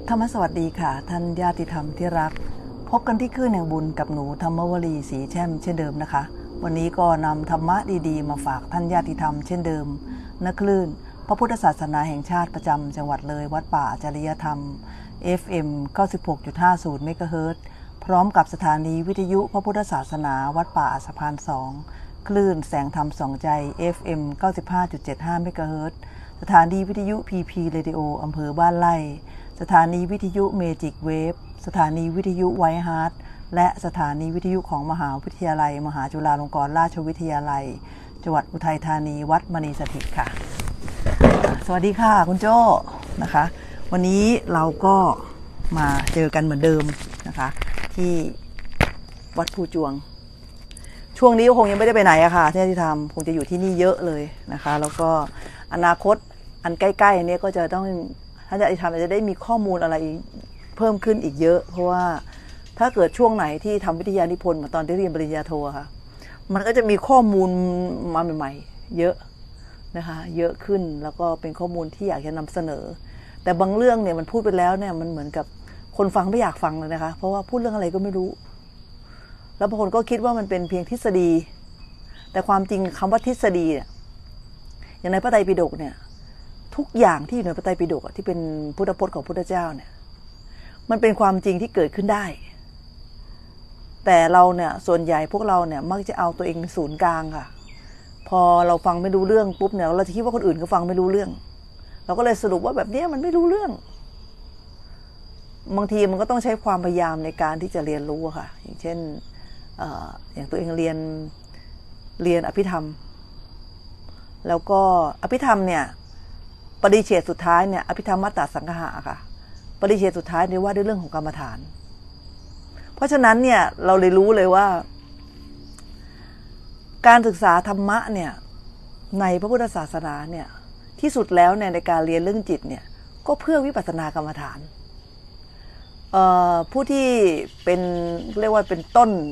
ธรรมสวัสดีค่ะท่านญาติธรรมที่รักพบกันที่คลื่นแห่งบุญกับหนูธรรมวลีศรีแช่มเช่นเดิมนะคะวันนี้ก็นำธรรมะดีๆมาฝากท่านญาติธรรมเช่นเดิมณคลื่นพระพุทธศาสนาแห่งชาติประจำจังหวัดเลยวัดป่าจริยธรรม FM 96.50 เมกะเฮิรตซ์พร้อมกับสถานีวิทยุพระพุทธศาสนาวัดป่าสะพาน2คลื่นแสงธรรมสองใจ FM 95.75 เมกะเฮิรตซ์สถานีวิทยุ PP Radio อำเภอบ้านไร่สถานีวิทยุเมจิกเวฟสถานีวิทยุไวท์ฮาร์ทและสถานีวิทยุของมหาวิทยาลัยมหาจุฬาลงกรณราชวิทยาลัยจังหวัดอุทัยธานีวัดมณีสถิตค่ะสวัสดีค่ะคุณโจ้นะคะวันนี้เราก็มาเจอกันเหมือนเดิมนะคะที่วัดภูจวงช่วงนี้คงยังไม่ได้ไปไหนอะค่ะที่ทำคงจะอยู่ที่นี่เยอะเลยนะคะแล้วก็อนาคตอันใกล้ๆนี้ก็จะต้องท่านอาจารย์จะได้มีข้อมูลอะไรเพิ่มขึ้นอีกเยอะเพราะว่าถ้าเกิดช่วงไหนที่ทำวิทยานิพนธ์เหมือนตอนที่เรียนปริญญาโทค่ะมันก็จะมีข้อมูลมาใหม่ๆเยอะนะคะเยอะขึ้นแล้วก็เป็นข้อมูลที่อยากจะนำเสนอแต่บางเรื่องเนี่ยมันพูดไปแล้วเนี่ยมันเหมือนกับคนฟังไม่อยากฟังเลยนะคะเพราะว่าพูดเรื่องอะไรก็ไม่รู้แล้วบางคนก็คิดว่ามันเป็นเพียงทฤษฎีแต่ความจริงคำว่าทฤษฎีเนี่ยอย่างในพระไตรปิฎกเนี่ยทุกอย่างที่อยู่ในพระไตรปิฎกที่เป็นพุทธพจน์ของพุทธเจ้าเนี่ยมันเป็นความจริงที่เกิดขึ้นได้แต่เราเนี่ยส่วนใหญ่พวกเราเนี่ยมักจะเอาตัวเองเป็นศูนย์กลางค่ะพอเราฟังไม่รู้เรื่องปุ๊บเนี่ยเราจะคิดว่าคนอื่นก็ฟังไม่รู้เรื่องเราก็เลยสรุปว่าแบบนี้มันไม่รู้เรื่องบางทีมันก็ต้องใช้ความพยายามในการที่จะเรียนรู้ค่ะอย่างเช่นอย่างตัวเองเรียนอภิธรรมแล้วก็อภิธรรมเนี่ยปริเฉดสุดท้ายเนี่ยอภิธรรมมัตตสังคหะค่ะปริเฉดสุดท้ายเนี่ยว่าด้วยเรื่องของกรรมฐานเพราะฉะนั้นเนี่ยเราเลยรู้เลยว่าการศึกษาธรรมะเนี่ยในพระพุทธศาสนาเนี่ยที่สุดแล้วเนี่ยในการเรียนเรื่องจิตเนี่ยก็เพื่อวิปัสสนากรรมฐานผู้ที่เป็นเรียกว่าเป็นต้น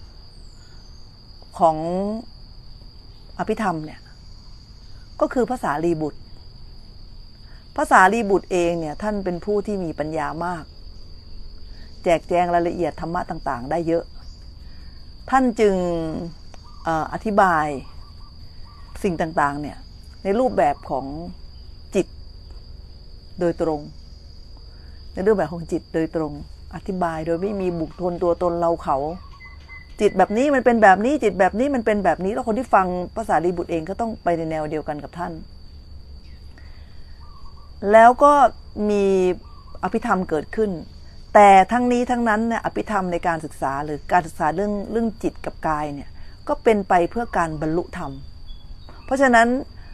ของอภิธรรมเนี่ยก็คือพระสารีบุตรพระสารีบุตรเองเนี่ยท่านเป็นผู้ที่มีปัญญามากแจกแจงรายละเอียดธรรมะต่างๆได้เยอะท่านจึงอธิบายสิ่งต่างๆเนี่ยในรูปแบบของจิตโดยตรงในรูปแบบของจิตโดยตรงอธิบายโดยไม่มีบุคคลตัวตนเราเขาจิตแบบนี้มันเป็นแบบนี้จิตแบบนี้มันเป็นแบบนี้แล้วคนที่ฟังพระสารีบุตรเองก็ต้องไปในแนวเดียวกันกับท่านแล้วก็มีอภิธรรมเกิดขึ้นแต่ทั้งนี้ทั้งนั้นเนี่ยอภิธรรมในการศึกษาหรือการศึกษาเรื่องจิตกับกายเนี่ยก็เป็นไปเพื่อการบรรลุธรรมเพราะฉะนั้น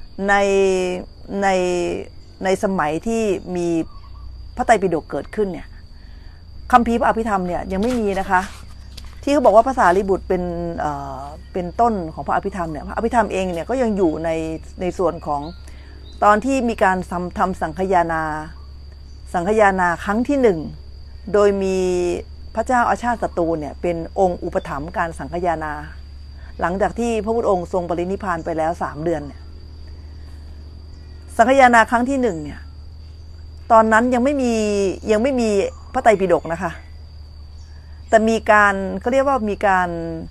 ในสมัยที่มีพระไตรปิฎกเกิดขึ้นเนี่ยคัมภีร์พระอภิธรรมเนี่ยยังไม่มีนะคะที่เขาบอกว่าพระสารีบุตรเป็นต้นของพระอภิธรรมเนี่ยพระอภิธรรมเองเนี่ยก็ยังอยู่ในส่วนของตอนที่มีการทำสังคายนาครั้งที่1โดยมีพระเจ้าอาชาติศัตรูเนี่ยเป็นองค์อุปถัมภ์การสังคายนาหลังจากที่พระพุทธองค์ทรงปรินิพพานไปแล้ว3 เดือนเนี่ยสังคายนาครั้งที่1เนี่ยตอนนั้นยังไม่มีพระไตรปิฎกนะคะแต่มีการเขาเรียกว่ามีการ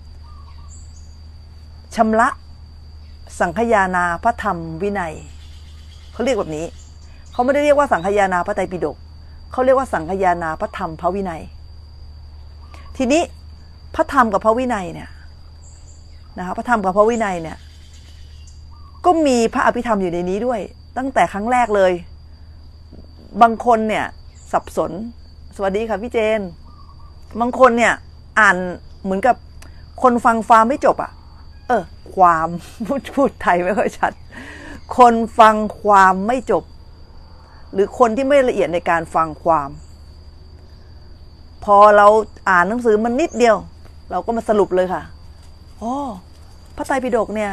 ชำระสังคายนาพระธรรมวินัยเขาเรียกแบบนี้เขาไม่ได้เรียกว่าสังคายนาพระไตรปิฎกเขาเรียกว่าสังคายนาพระธรรมพระวินัยทีนี้พระธรรมกับพระวินัยเนี่ยนะคะพระธรรมกับพระวินัยเนี่ยก็มีพระอภิธรรมอยู่ในนี้ด้วยตั้งแต่ครั้งแรกเลยบางคนเนี่ยสับสนสวัสดีค่ะพี่เจนบางคนเนี่ยอ่านเหมือนกับคนฟังไม่จบอ่ะความพูดไทยไม่ค่อยชัดคนฟังความไม่จบหรือคนที่ไม่ละเอียดในการฟังความพอเราอ่านหนังสือมันนิดเดียวเราก็มาสรุปเลยค่ะพระไตรปิฎกเนี่ย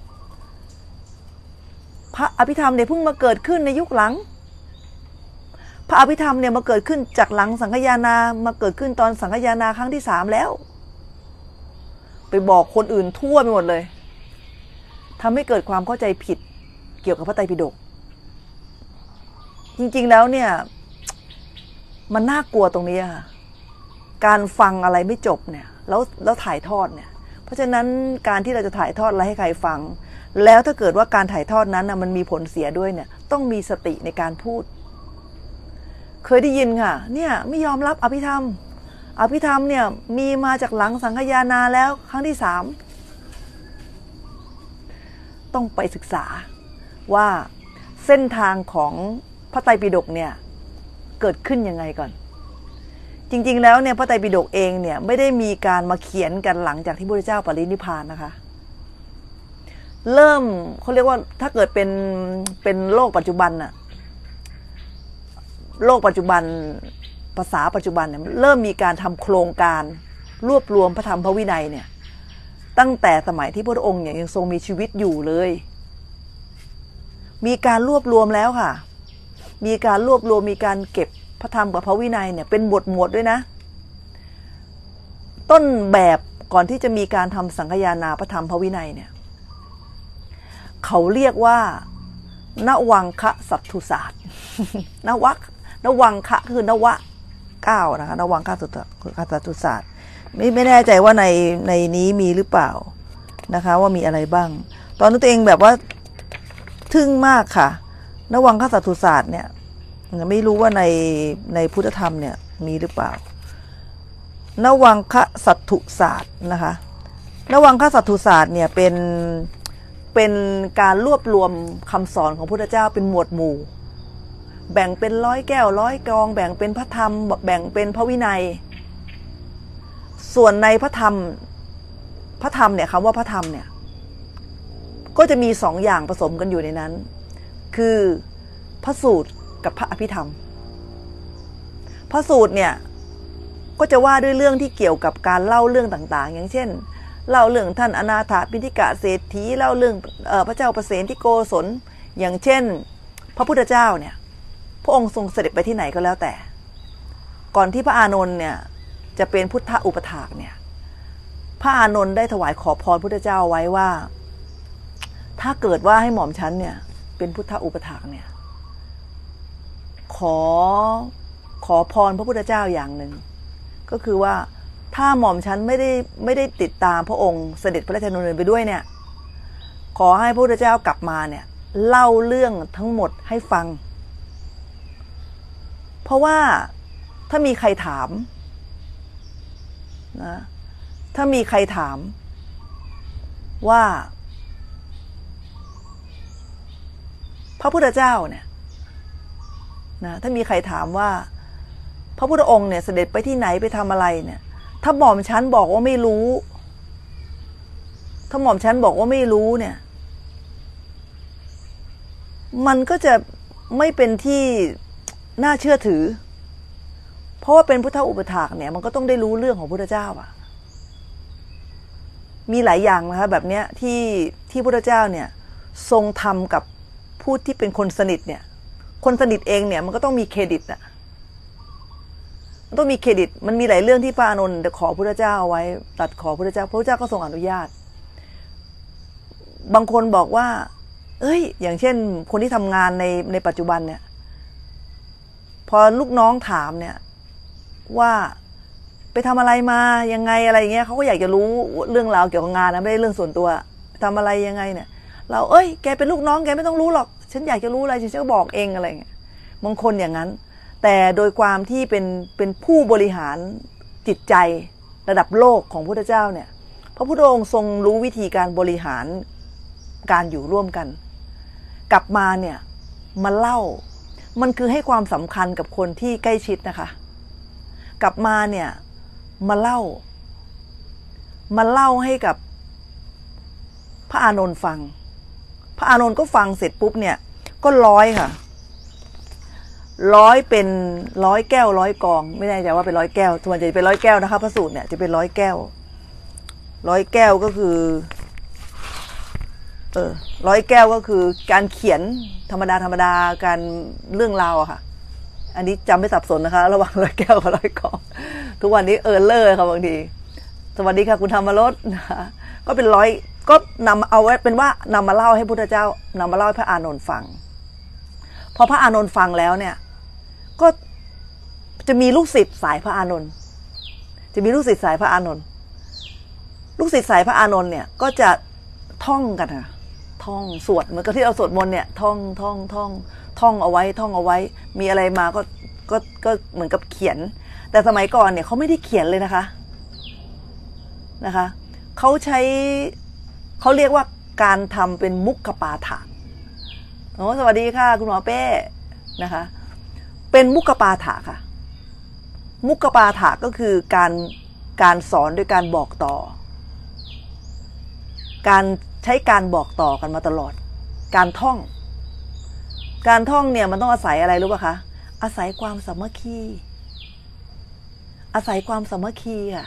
พระอภิธรรมเนี่ยเพิ่งมาเกิดขึ้นในยุคหลังพระอภิธรรมเนี่ยมาเกิดขึ้นจากหลังสังคายนามาเกิดขึ้นตอนสังคายนาครั้งที่3แล้วไปบอกคนอื่นทั่วไปหมดเลยทำให้เกิดความเข้าใจผิดเกี่ยวกับพระไตรปิฎก จริงๆแล้วเนี่ยมันน่ากลัวตรงนี้ค่ะการฟังอะไรไม่จบเนี่ยแล้วถ่ายทอดเนี่ยเพราะฉะนั้นการที่เราจะถ่ายทอดอะไรให้ใครฟังแล้วถ้าเกิดว่าการถ่ายทอดนั้นนะมันมีผลเสียด้วยเนี่ยต้องมีสติในการพูดเคยได้ยินค่ะเนี่ยไม่ยอมรับอภิธรรมเนี่ยมีมาจากหลังสังฆยานาแล้วครั้งที่3ต้องไปศึกษาว่าเส้นทางของพระไตรปิฎกเนี่ยเกิดขึ้นยังไงก่อนจริงๆแล้วเนี่ยพระไตรปิฎกเองเนี่ยไม่ได้มีการมาเขียนกันหลังจากที่พระพุทธเจ้าปรินิพพานนะคะเริ่มเขาเรียกว่าถ้าเกิดเป็นโลกปัจจุบันน่ะโลกปัจจุบันภาษาปัจจุบันเนี่ยเริ่มมีการทำโครงการรวบรวมพระธรรมพระวินัยเนี่ยตั้งแต่สมัยที่พระองค์ยังทรงมีชีวิตอยู่เลยมีการรวบรวมแล้วค่ะมีการรวบรวมมีการเก็บพระธรรมกับพระวินัยเนี่ยเป็นหมวดด้วยนะต้นแบบก่อนที่จะมีการทำสังฆยานาพระธรรมพระวินัยเนี่ยเขาเรียกว่านวังคะสัตถุศาสตร์นวังคะคือนวะ9นะคะนวังคะสัตถุศาสตร์ไม่แน่ใจว่าในนี้มีหรือเปล่านะคะว่ามีอะไรบ้างตอนนั้นตัวเองแบบว่าทึ่งมากค่ะนวังคะสัตถุศาสตร์เนี่ยไม่รู้ว่าในพุทธธรรมเนี่ยมีหรือเปล่านวังคะสัตถุศาสตร์นะคะนวังคะสัตถุศาสตร์เนี่ยเป็นการรวบรวมคำสอนของพระพุทธเจ้าเป็นหมวดหมู่แบ่งเป็น100 แก้ว100 กองแบ่งเป็นพระธรรมแบ่งเป็นพระวินัยส่วนในพระธรรมเนี่ยคำว่าพระธรรมเนี่ยก็จะมี2 อย่างผสมกันอยู่ในนั้นคือพระสูตรกับพระอภิธรรมพระสูตรเนี่ยก็จะว่าด้วยเรื่องที่เกี่ยวกับการเล่าเรื่องต่างๆอย่างเช่นเล่าเรื่องท่านอนาถปิณฑิกะเศรษฐีเล่าเรื่องพระเจ้าประเสนที่โกศลอย่างเช่นพระพุทธเจ้าเนี่ยพระองค์ทรงเสด็จไปที่ไหนก็แล้วแต่ก่อนที่พระอานนท์เนี่ยจะเป็นพุทธอุปถากเนี่ยพระอานนท์ได้ถวายขอพรพุทธเจ้าไว้ว่าถ้าเกิดว่าให้หม่อมฉันเนี่ยเป็นพุทธอุปถากเนี่ยขอพรพระพุทธเจ้าอย่างหนึ่งก็คือว่าถ้าหม่อมฉันไม่ได้ติดตามพระองค์เสด็จพระราชดำเนินไปด้วยเนี่ยขอให้พระพุทธเจ้ากลับมาเนี่ยเล่าเรื่องทั้งหมดให้ฟังเพราะว่าถ้ามีใครถามนะถ้ามีใครถามว่าพระพุทธเจ้าเนี่ยนะถ้ามีใครถามว่าพระพุทธองค์เนี่ยเสด็จไปที่ไหนไปทำอะไรเนี่ยถ้าหม่อมฉันบอกว่าไม่รู้ถ้าหม่อมฉันบอกว่าไม่รู้เนี่ยมันก็จะไม่เป็นที่น่าเชื่อถือเพราะว่าเป็นพุทธอุปถากเนี่ยมันก็ต้องได้รู้เรื่องของพุทธเจ้าอะมีหลายอย่างนะคะแบบเนี้ยที่พุทธเจ้าเนี่ยทรงทำกับผู้ที่เป็นคนสนิทเนี่ยคนสนิทเองเนี่ยมันก็ต้องมีเครดิตอะมันต้องมีเครดิตมันมีหลายเรื่องที่พระอานนท์ขอพระพุทธเจ้าไว้ตัดขอพระพุทธเจ้าพระพุทธเจ้าก็ทรงอนุญาตบางคนบอกว่าเอ้ยอย่างเช่นคนที่ทำงานในปัจจุบันเนี่ยพอลูกน้องถามเนี่ยว่าไปทำอะไรมายังไงอะไรเงี้ยเขาก็อยากจะรู้เรื่องราวเกี่ยวกับงานนะไม่ได้เรื่องส่วนตัวทำอะไรยังไงเนี่ยเราแกเป็นลูกน้องแกไม่ต้องรู้หรอกฉันอยากจะรู้อะไรฉันก็บอกเองอะไรเงี้ยบางคนอย่างนั้นแต่โดยความที่เป็นผู้บริหารจิตใจระดับโลกของพระพุทธเจ้าเนี่ยพระพุทธองค์ทรงรู้วิธีการบริหารการอยู่ร่วมกันกลับมาเนี่ยมาเล่ามันคือให้ความสำคัญกับคนที่ใกล้ชิดนะคะกลับมาเนี่ยมาเล่าให้กับพระอานนท์ฟังพระอานนท์ก็ฟังเสร็จปุ๊บเนี่ยก็100ค่ะ100เป็น100 แก้ว100 กองไม่แน่ใจว่าเป็น100 แก้วส่วนใหญ่จะเป็น100 แก้วนะคะพระสูตรเนี่ยจะเป็น100 แก้ว100 แก้วก็คือ100 แก้วก็คือการเขียนธรรมดาการเรื่องราวอะค่ะอันนี้จำไม่สับสนนะคะระหว่าง100 แก้วกับ100 กองทุกวันนี้เลอร์ค่ะบางทีสวัสดีค่ะคุณธรรมรสนะคะก็เป็น100ก็นำเอาไว้เป็นว่านำมาเล่าให้พุทธเจ้านำมาเล่าให้พระอานนท์ฟังพอพระอานนท์ฟังแล้วเนี่ยก็จะมีลูกศิษย์สายพระอานนท์จะมีลูกศิษย์สายพระอานนท์ลูกศิษย์สายพระอานนท์เนี่ยก็จะท่องกันค่ะท่องสวดเหมือนกับที่เราสวดมนต์เนี่ยท่องเอาไว้มีอะไรมาก็เหมือนกับเขียนแต่สมัยก่อนเนี่ยเขาไม่ได้เขียนเลยนะคะเขาเรียกว่าการทำเป็นมุขปาฐะโอ้สวัสดีค่ะคุณหมอเป้นะคะเป็นมุขปาฐะค่ะมุขปาฐะก็คือการสอนด้วยการบอกต่อการใช้การบอกต่อกันมาตลอดการท่องเนี่ยมันต้องอาศัยอะไรรู้ป่ะคะอาศัยความสามัคคีค่ะ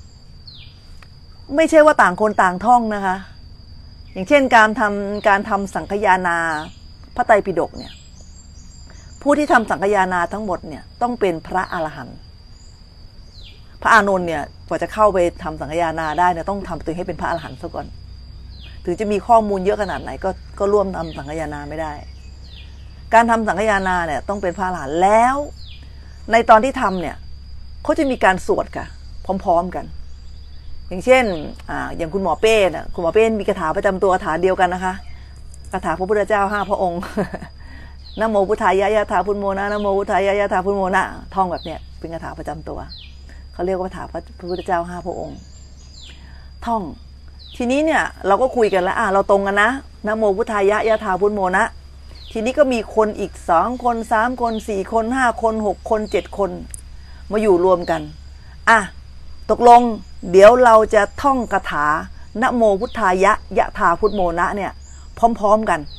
ไม่ใช่ว่าต่างคนต่างท่องนะคะอย่างเช่นการทำสังคายนาพระไตรปิฎกเนี่ยผู้ที่ทำสังคายนาทั้งหมดเนี่ยต้องเป็นพระอรหันต์พระอานนท์เนี่ยกว่าจะเข้าไปทำสังคายนาได้เนี่ยต้องทำตัวให้เป็นพระอรหันต์ซะก่อนถึงจะมีข้อมูลเยอะขนาดไหนก็ร่วมทำสังคายนาไม่ได้การทำสังคายนาเนี่ยต้องเป็นพระอรหันต์แล้วในตอนที่ทำเนี่ยเขาจะมีการสวดค่ะพร้อมๆกันอย่างเช่นอย่างคุณหมอเป้นะคุณหมอเป้มีคาถาประจำตัวคาถาเดียวกันนะคะคาถาพระพุทธเจ้า5 พระองค์นะโมพุทธายะยะถาพุทโมนะนะโมพุทธายะยะถาพุทโมนะท่องแบบเนี้ยเป็นคาถาประจำตัวเขาเรียกว่าคาถาพระพุทธเจ้า5 พระองค์ท่องทีนี้เนี่ยเราก็คุยกันแล้วเราตรงกันนะนะโมพุทธายะยะถาพุทโมนะทีนี้ก็มีคนอีก2 คน3 คน4 คน5 คน6 คน7 คนมาอยู่รวมกันตกลงเดี๋ยวเราจะท่องคาถานะโมพุทธายะยะถาพุทโมนะเนี่ยพร้อมๆกัน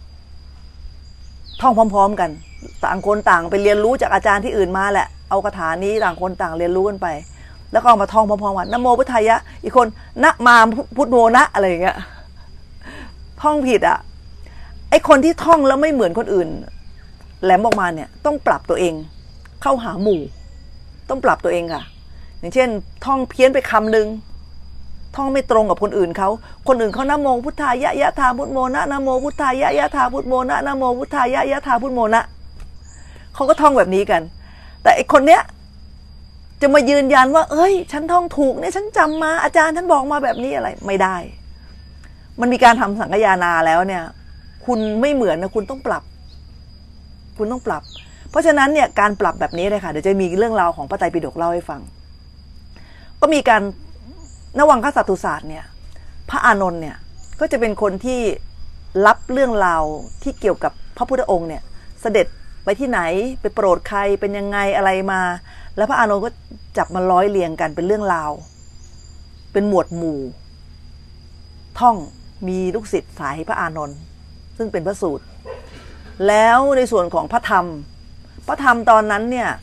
ท่องพร้อมๆกันต่างคนต่างไปเรียนรู้จากอาจารย์ที่อื่นมาแหละเอาคาถานี้ต่างคนต่างเรียนรู้กันไปแล้วก็เอามาท่องพร้อมๆกันนะโมพุทธายะอีกคนนะมาพุทโมนะอะไรอย่างเงี้ยท่องผิดไอคนที่ท่องแล้วไม่เหมือนคนอื่นแหลมออกมาเนี่ยต้องปรับตัวเองเข้าหาหมู่ต้องปรับตัวเองค่ะอย่างเช่นท่องเพี้ยนไปคำนึงท่องไม่ตรงกับคนอื่นเขานะโมพุทธายะยะถาพุทโมนะนะโมพุทธายะยะถาพุทโมนะนะโมพุทธายะยะถาพุทโมนะเขาก็ท่องแบบนี้กันแต่ไอคนเนี้ยจะมายืนยันว่าเอ้ยฉันท่องถูกเนี่ยฉันจำมาอาจารย์ท่านบอกมาแบบนี้อะไรไม่ได้มันมีการทำสังคายนาแล้วเนี่ยคุณไม่เหมือนนะคุณต้องปรับเพราะฉะนั้นเนี่ยการปรับแบบนี้เลยค่ะเดี๋ยวจะมีเรื่องราวของพระไตรปิฎกเล่าให้ฟังก็มีการนวังคสัตตุศาสตร์เนี่ยพระอานนท์เนี่ยก็จะเป็นคนที่รับเรื่องราวที่เกี่ยวกับพระพุทธองค์เนี่ยเสด็จไปที่ไหนไปโปรดใครเป็นยังไงอะไรมาแล้วพระอานนท์ก็จับมาร้อยเรียงกันเป็นเรื่องราวเป็นหมวดหมู่ท่องมีลูกศิษย์สายพระอานนท์ซึ่งเป็นพระสูตรแล้วในส่วนของพระธรรมตอนนั้นเนี่ย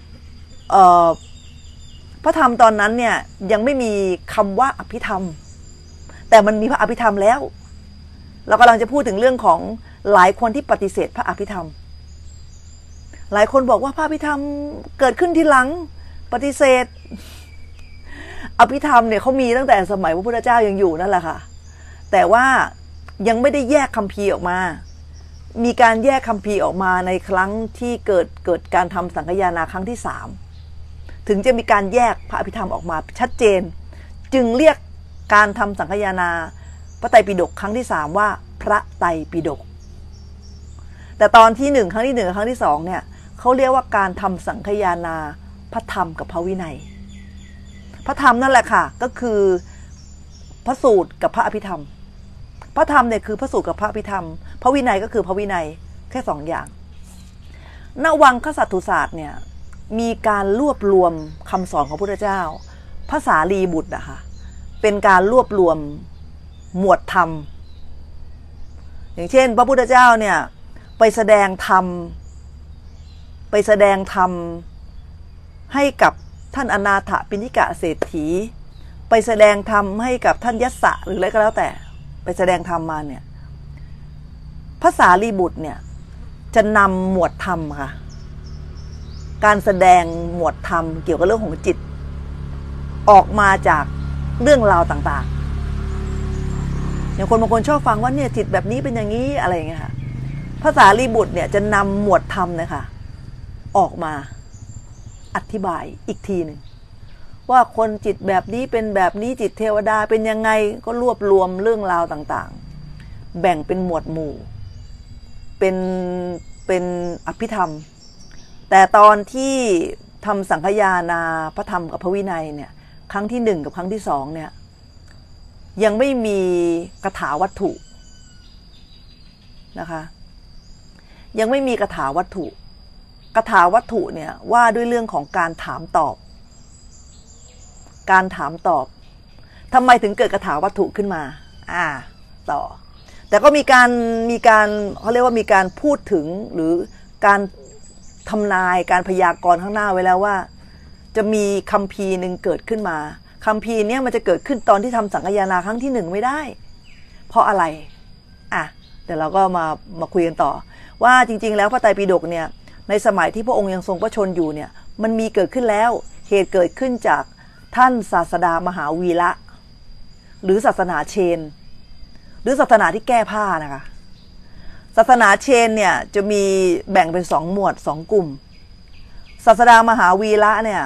พระธรรมตอนนั้นเนี่ยยังไม่มีคำว่าอภิธรรมแต่มันมีพระอภิธรรมแล้วเรากำลังจะพูดถึงเรื่องของหลายคนที่ปฏิเสธพระอภิธรรมหลายคนบอกว่าพระอภิธรรมเกิดขึ้นทีหลังปฏิเสธอภิธรรมเนี่ยเขามีตั้งแต่สมัยพระพุทธเจ้ายังอยู่นั่นแหละค่ะแต่ว่ายังไม่ได้แยกคัมภีร์ออกมามีการแยกคัมภีร์ออกมาในครั้งที่เกิดการทำสังคายนาครั้งที่3ถึงจะมีการแยกพระอภิธรรมออกมาชัดเจนจึงเรียกการทำสังคายนาพระไตรปิฎกครั้งที่3ว่าพระไตรปิฎกแต่ตอนที่1ครั้งที่1ครั้งที่2เนี่ยเขาเรียกว่าการทำสังคายนาพระธรรมกับพระวินัยพระธรรมนั่นแหละค่ะก็คือพระสูตรกับพระอภิธรรมพระธรรมเนี่ยคือพระสูตรกับพระอภิธรรมพระวินัยก็คือพระวินัยแค่2อย่างนวังคสัตตุศาสตร์เนี่ยมีการรวบรวมคำสอนของพระพุทธเจ้าภาษาลีบุตรนะคะเป็นการรวบรวมหมวดธรรมอย่างเช่นพระพุทธเจ้าเนี่ยไปแสดงธรรมให้กับท่านอนาถปิณฑิกะเศรษฐีไปแสดงธรรมให้กับท่านยัสสะหรืออะไรก็แล้วแต่ไปแสดงธรรมมาเนี่ยภาษาลีบุตรเนี่ยจะนำหมวดธรรมค่ะการแสดงหมวดธรรมเกี่ยวกับเรื่องของจิตออกมาจากเรื่องราวต่างๆอย่างคนบางคนชอบฟังว่าเนี่ยจิตแบบนี้เป็นอย่างนี้อะไรอย่างเงี้ยค่ะภาษาลีบุตรเนี่ยจะนำหมวดธรรมนะคะออกมาอธิบายอีกทีหนึ่งว่าคนจิตแบบนี้เป็นแบบนี้จิตเทวดาเป็นยังไงก็รวบรวมเรื่องราวต่างๆแบ่งเป็นหมวดหมู่เป็นอภิธรรมแต่ตอนที่ทำสังคายนาพระธรรมกับพระวินัยเนี่ยครั้งที่1กับครั้งที่2เนี่ยยังไม่มีคาถาวัตถุนะคะยังไม่มีคาถาวัตถุคาถาวัตถุเนี่ยว่าด้วยเรื่องของการถามตอบทำไมถึงเกิดคาถาวัตถุขึ้นมาต่อแต่ก็มีการเขาเรียกว่ามีการพูดถึงหรือการทำนายการพยากรณ์ข้างหน้าไว้แล้วว่าจะมีคัมภีร์หนึ่งเกิดขึ้นมาคัมภีร์นี้มันจะเกิดขึ้นตอนที่ทำสังคายนาครั้งที่1ไม่ได้เพราะอะไรเดี๋ยวเราก็มาคุยกันต่อว่าจริงๆแล้วพระไตรปิฎกเนี่ยในสมัยที่พระองค์ยังทรงพระชนอยู่เนี่ยมันมีเกิดขึ้นแล้วเหตุเกิดขึ้นจากท่านศาสดามหาวีระหรือศาสนาเชนหรือศาสนาที่แก้ผ้านะคะศาสนาเชนเนี่ยจะมีแบ่งเป็น2หมวด2กลุ่มศาสดามหาวีระเนี่ย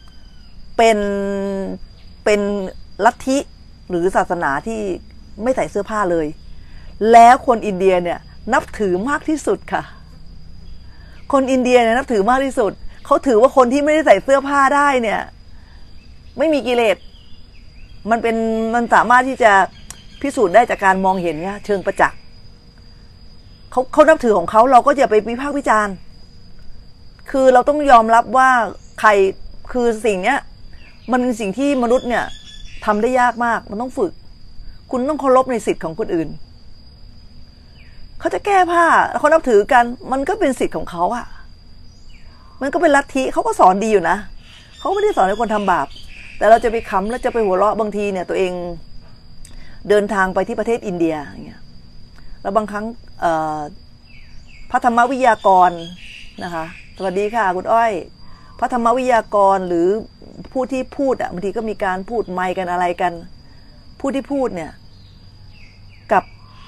เป็นลัทธิหรือศาสนาที่ไม่ใส่เสื้อผ้าเลยแล้วคนอินเดียเนี่ยนับถือมากที่สุดค่ะคนอินเดียเนี่ยนับถือมากที่สุดเขาถือว่าคนที่ไม่ได้ใส่เสื้อผ้าได้เนี่ยไม่มีกิเลสมันสามารถที่จะพิสูจน์ได้จากการมองเห็นเนี่ยเชิงประจักษ์เขานับถือของเขาเราก็อย่าไปวิพากษ์วิจารณ์คือเราต้องยอมรับว่าใครคือสิ่งเนี้ยมันเป็นสิ่งที่มนุษย์เนี่ยทำได้ยากมากมันต้องฝึกคุณต้องเคารพในสิทธิ์ของคนอื่นเขาจะแก้ผ้าเขานับถือกันมันก็เป็นสิทธิ์ของเขามันก็เป็นลัทธิเขาก็สอนดีอยู่นะเขาไม่ได้สอนให้คนทำบาปแต่เราจะไปขำแล้วจะไปหัวเราะบางทีเนี่ยตัวเองเดินทางไปที่ประเทศอินเดียอย่างเงี้ยแล้วบางครั้งพระธรรมวิทยากรนะคะสวัสดีค่ะคุณอ้อยพระธรรมวิทยากรหรือผู้ที่พูดบางทีก็มีการพูดไมค์กันอะไรกันผู้ที่พูดเนี่ยกับ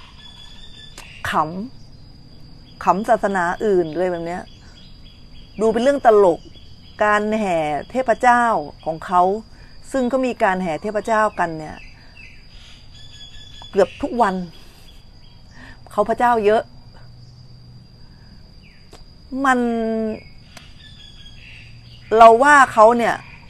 ขำศาสนาอื่นเลยแบบเนี้ยดูเป็นเรื่องตลกการแห่เทพเจ้าของเขาซึ่งก็มีการแห่เทพเจ้ากันเนี่ยเกือบทุกวันเขาพระเจ้าเยอะเราว่าเขาเนี่ย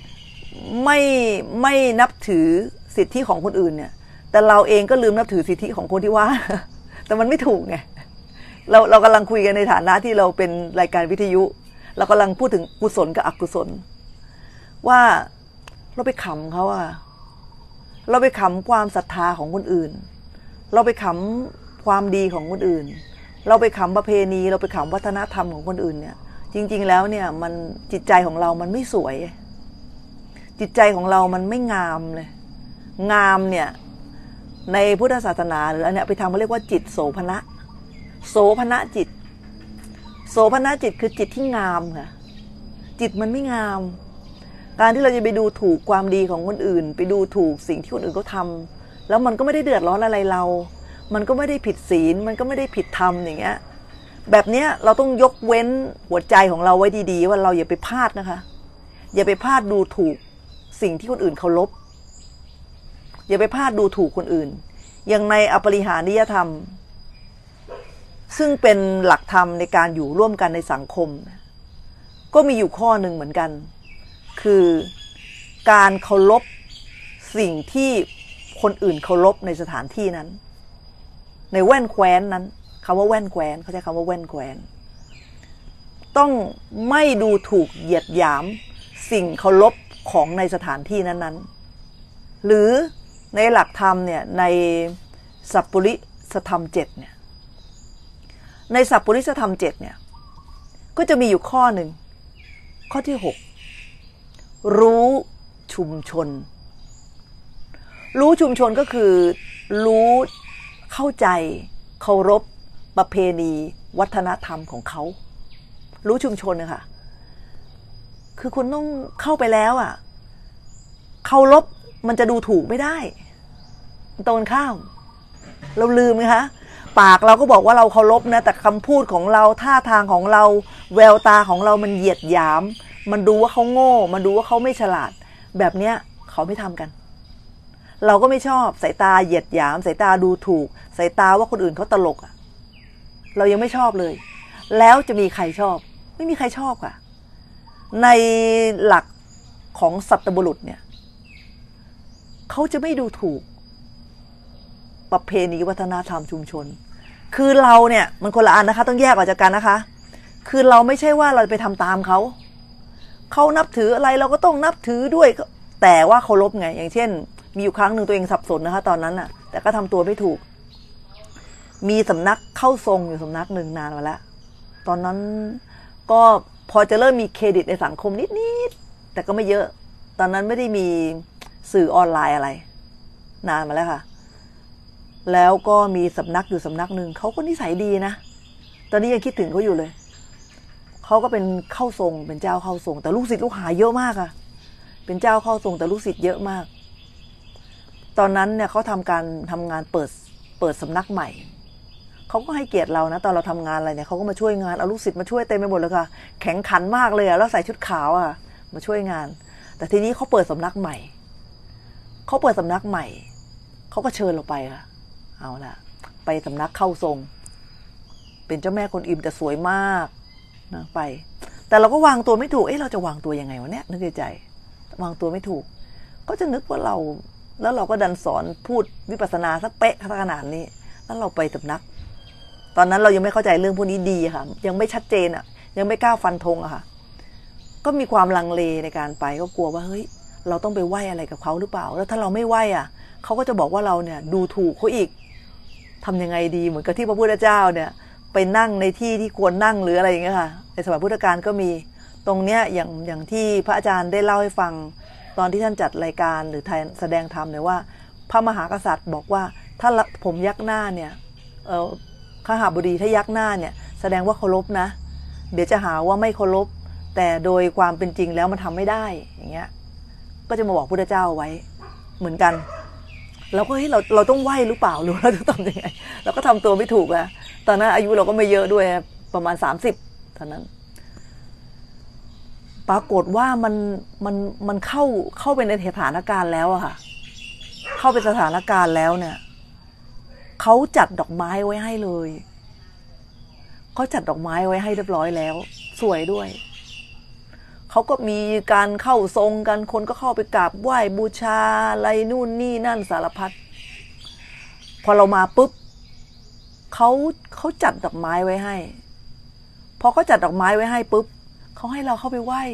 ไม่นับถือสิทธิของคนอื่นเนี่ยแต่เราเองก็ลืมนับถือสิทธิของคนที่ว่าแต่มันไม่ถูกไงเรากำลังคุยกันในฐานะที่เราเป็นรายการวิทยุเรากำลังพูดถึงกุศลกับอกุศลว่าเราไปขำเขาเราไปขำความศรัทธาของคนอื่นเราไปขำความดีของคนอื่นเราไปขำประเพณีเราไปขำวัฒนธรรมของคนอื่นเนี่ยจริงๆแล้วเนี่ยมันจิตใจของเรามันไม่สวยจิตใจของเรามันไม่งามเลยงามเนี่ยในพุทธศาสนาหรืออันเนี้ยไปทำเขาเรียกว่าจิตโสภณะจิตโสภณะจิตคือจิตที่งามค่ะจิตมันไม่งามการที่เราจะไปดูถูกความดีของคนอื่นไปดูถูกสิ่งที่คนอื่นเขาทำแล้วมันก็ไม่ได้เดือดร้อนอะไรเรามันก็ไม่ได้ผิดศีลมันก็ไม่ได้ผิดธรรมอย่างเงี้ยแบบเนี้ยเราต้องยกเว้นหัวใจของเราไว้ดีๆว่าเราอย่าไปพลาดนะคะอย่าไปพลาดดูถูกสิ่งที่คนอื่นเคารพอย่าไปพลาดดูถูกคนอื่นอย่างในอปริหานิยธรรมซึ่งเป็นหลักธรรมในการอยู่ร่วมกันในสังคมก็มีอยู่ข้อหนึ่งเหมือนกันคือการเคารพสิ่งที่คนอื่นเคารพในสถานที่นั้นในแว่นแคว้นนั้นคำว่าแว่นแคว้นเขาใช้คำว่าแว่นแคว้นต้องไม่ดูถูกเหยียดหยามสิ่งเคารพของในสถานที่นั้นๆหรือในหลักธรรมเนี่ยในสัพพุริสธรรม7เนี่ยในสัพพุริสธรรม7เนี่ยก็จะมีอยู่ข้อหนึ่งข้อที่6รู้ชุมชนก็คือรู้เข้าใจเคารพประเพณีวัฒนธรรมของเขารู้ชุมชนนะคะคือคุณต้องเข้าไปแล้วเคารพมันจะดูถูกไม่ได้ตรงข้ามเราลืมไงคะปากเราก็บอกว่าเราเคารพนะแต่คำพูดของเราท่าทางของเราแววตาของเรามันเหยียดหยามมันดูว่าเขาโง่มันดูว่าเขาไม่ฉลาดแบบเนี้ยเขาไม่ทำกันเราก็ไม่ชอบสายตาเหยียดหยามสายตาดูถูกสายตาว่าคนอื่นเขาตลกอ่ะเรายังไม่ชอบเลยแล้วจะมีใครชอบไม่มีใครชอบค่ะในหลักของสัตบุรุษเนี่ยเขาจะไม่ดูถูกประเพณีวัฒนธรรมชุมชนคือเราเนี่ยมันคนละอันนะคะต้องแยกออกจากกันนะคะคือเราไม่ใช่ว่าเราไปทำตามเขานับถืออะไรเราก็ต้องนับถือด้วยแต่ว่าเคารพไงอย่างเช่นมีอยู่ครั้งหนึ่งตัวเองสับสนนะคะตอนนั้นน่ะแต่ก็ทำตัวไม่ถูกมีสำนักเข้าทรงอยู่สำนักหนึ่งนานมาแล้วตอนนั้นก็พอจะเริ่มมีเครดิตในสังคมนิดๆแต่ก็ไม่เยอะตอนนั้นไม่ได้มีสื่อออนไลน์อะไรนานมาแล้วค่ะแล้วก็มีสำนักอยู่สำนักหนึ่งเขาก็นิสัยดีนะตอนนี้ยังคิดถึงเขาอยู่เลยเขาก็เป็นเข้าทรงเป็นเจ้าเข้าทรงแต่ลูกศิษย์ลูกหาเยอะมากอะเป็นเจ้าเข้าทรงแต่ลูกศิษย์เยอะมากตอนนั้นเนี่ยเขาทำงานเปิดสำนักใหม่เขาก็ให้เกียรติเรานะตอนเราทำงานอะไรเนี่ยเขาก็มาช่วยงานเอาลูกศิษย์มาช่วยเต็มไปหมดเลยค่ะแข็งขันมากเลยอะแล้วใส่ชุดขาวอะมาช่วยงานแต่ทีนี้เขาเปิดสำนักใหม่เขาก็เชิญเราไปค่ะเอาล่ะไปสำนักเข้าทรงเป็นเจ้าแม่กวนอิมแต่สวยมากนะไปแต่เราก็วางตัวไม่ถูกเราจะวางตัวยังไงวะเนี่ยนึกในใจวางตัวไม่ถูกก็จะนึกว่าเราแล้วเราก็ดันสอนพูดวิปัสสนาสักเป๊ะขนาดนี้แล้วเราไปสำนักตอนนั้นเรายังไม่เข้าใจเรื่องพวกนี้ดีค่ะยังไม่ชัดเจนอ่ะยังไม่กล้าฟันธงอะค่ะก็มีความลังเลในการไปก็กลัวว่าเฮ้ยเราต้องไปไหว้อะไรกับเขาหรือเปล่าแล้วถ้าเราไม่ไหว้อะเขาก็จะบอกว่าเราเนี่ยดูถูกเขาอีกทำยังไงดีเหมือนกับที่พระพุทธเจ้าเนี่ยไปนั่งในที่ที่ควรนั่งหรืออะไรอย่างเงี้ยค่ะในสมัยพุทธกาลก็มีตรงเนี้ยอย่างที่พระอาจารย์ได้เล่าให้ฟังตอนที่ท่านจัดรายการหรือแสดงธรรมเนี่ยว่าพระมหากษัตริย์บอกว่าถ้าผมยักหน้าเนี่ยข้าหบดีถ้ายักหน้าเนี่ยแสดงว่าเคารพนะเดี๋ยวจะหาว่าไม่เคารพแต่โดยความเป็นจริงแล้วมันทำไม่ได้อย่างเงี้ยก็จะมาบอกพุทธเจ้าไว้เหมือนกันเราก็เราต้องไหว้หรือเปล่าหรือเราจะทำยังไงเราก็ทำตัวไม่ถูกอะตอนนั้นอายุเราก็ไม่เยอะด้วยประมาณ30เท่านั้นปรากฏว่ามันเข้าไปในสถานการณ์แล้วอะค่ะเข้าไปสถานการณ์แล้วเนี่ยเขาจัดดอกไม้ไว้ให้เลยเขาจัดดอกไม้ไว้ให้เรียบร้อยแล้วสวยด้วยเขาก็มีการเข้าทรงกันคนก็เข้าไปกราบไหว้บูชาอะไรนู่นนี่นั่นสารพัดพอเรามาปุ๊บเขาจัดดอกไม้ไว้ให้พอเขาจัดดอกไม้ไว้ให้ปุ๊บเขาให้เราเข้าไปไหว้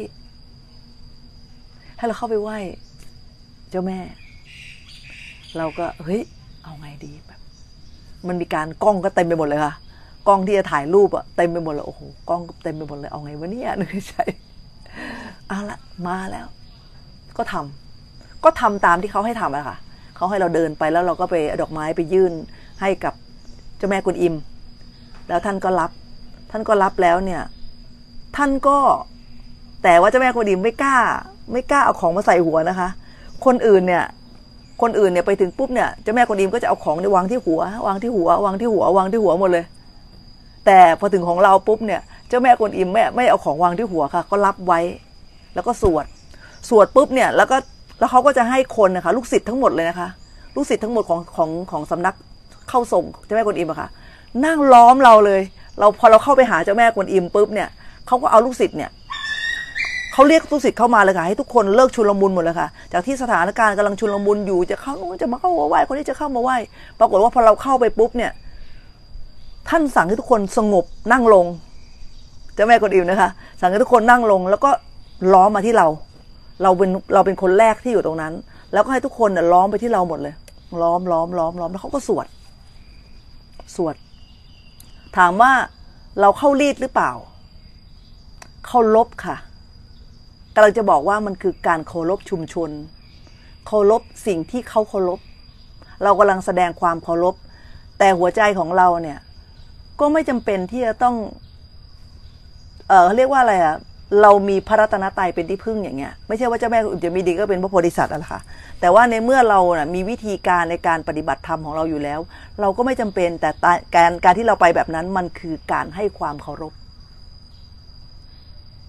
เจ้าแม่เราก็เฮ้ยเอาไงดีแบบมันมีการกล้องก็เต็มไปหมดเลยค่ะกล้องที่จะถ่ายรูปอะเต็มไปหมดเลยโอ้โหกล้องเต็มไปหมดเลยเอาไงวะเนี่ยนึกในใจเอาละมาแล้วก็ทำตามที่เขาให้ทำอะค่ะเขาให้เราเดินไปแล้วเราก็ไปเอาดอกไม้ไปยื่นให้กับเจ้าแม่กวนอิมแล้วท่านก็รับแล้วเนี่ยท่านก็แต่ว่าเจ้าแม่กวนอิมไม่กล้าเอาของมาใส่หัวนะคะคนอื่นเนี่ยไปถึงปุ๊บเนี่ยเจ้าแม่กวนอิมก็จะเอาของวางที่หัวหมดเลยแต่พอถึงของเราปุ๊บเนี่ยเจ้าแม่กวนอิมไม่เอาของวางที่หัวค่ะก็รับไว้แล้วก็สวดปุ๊บเนี่ยแล้วเขาก็จะให้คนนะคะลูกศิษย์ทั้งหมดเลยนะคะลูกศิษย์ทั้งหมดของสำนักเข้าทรงเจ้าแม่กวนอิมอะค่ะนั่งล้อมเราเลยพอเราเข้าไปหาเจ้าแม่กวนอิมปุ๊บเนี่ยเขาก็เอาลูกศิษย์เนี่ยเขาเรียกลูกศิษย์เข้ามาเลยค่ะให้ทุกคนเลิกชุลมุนหมดเลยค่ะจากที่สถานการณ์กำลังชุลมุนอยู่จะเข้านู้นจะมาเข้ามาไหว้คนนี้จะเข้ามาไหว้ปรากฏว่าพอเราเข้าไปปุ๊บเนี่ยท่านสั่งให้ทุกคนสงบนั่งลงเจ้าแม่กวนอิมนะคะสั่งให้ทุกคนนั่งลงแล้วก็ล้อมมาที่เราเป็นคนแรกที่อยู่ตรงนั้นแล้วก็ให้ทุกคนเนี่ยล้อมไปที่เราหมดเลยล้อมแล้วเขาก็สวดถามว่าเราเข้ารีดหรือเปล่าเคารพค่ะกำลังจะบอกว่ามันคือการเคารพชุมชนเคารพสิ่งที่เขาเคารพเรากำลังแสดงความเคารพแต่หัวใจของเราเนี่ยก็ไม่จำเป็นที่จะต้องเรียกว่าอะไรอะเรามีพระรัตนตรัยเป็นที่พึ่งอย่างเงี้ยไม่ใช่ว่าเจ้าแม่กวนอิมจะมีดีก็เป็นพระโพธิสัตว์อะไรค่ะแต่ว่าในเมื่อเรานะมีวิธีการในการปฏิบัติธรรมของเราอยู่แล้วเราก็ไม่จำเป็นแต่การที่เราไปแบบนั้นมันคือการให้ความเคารพ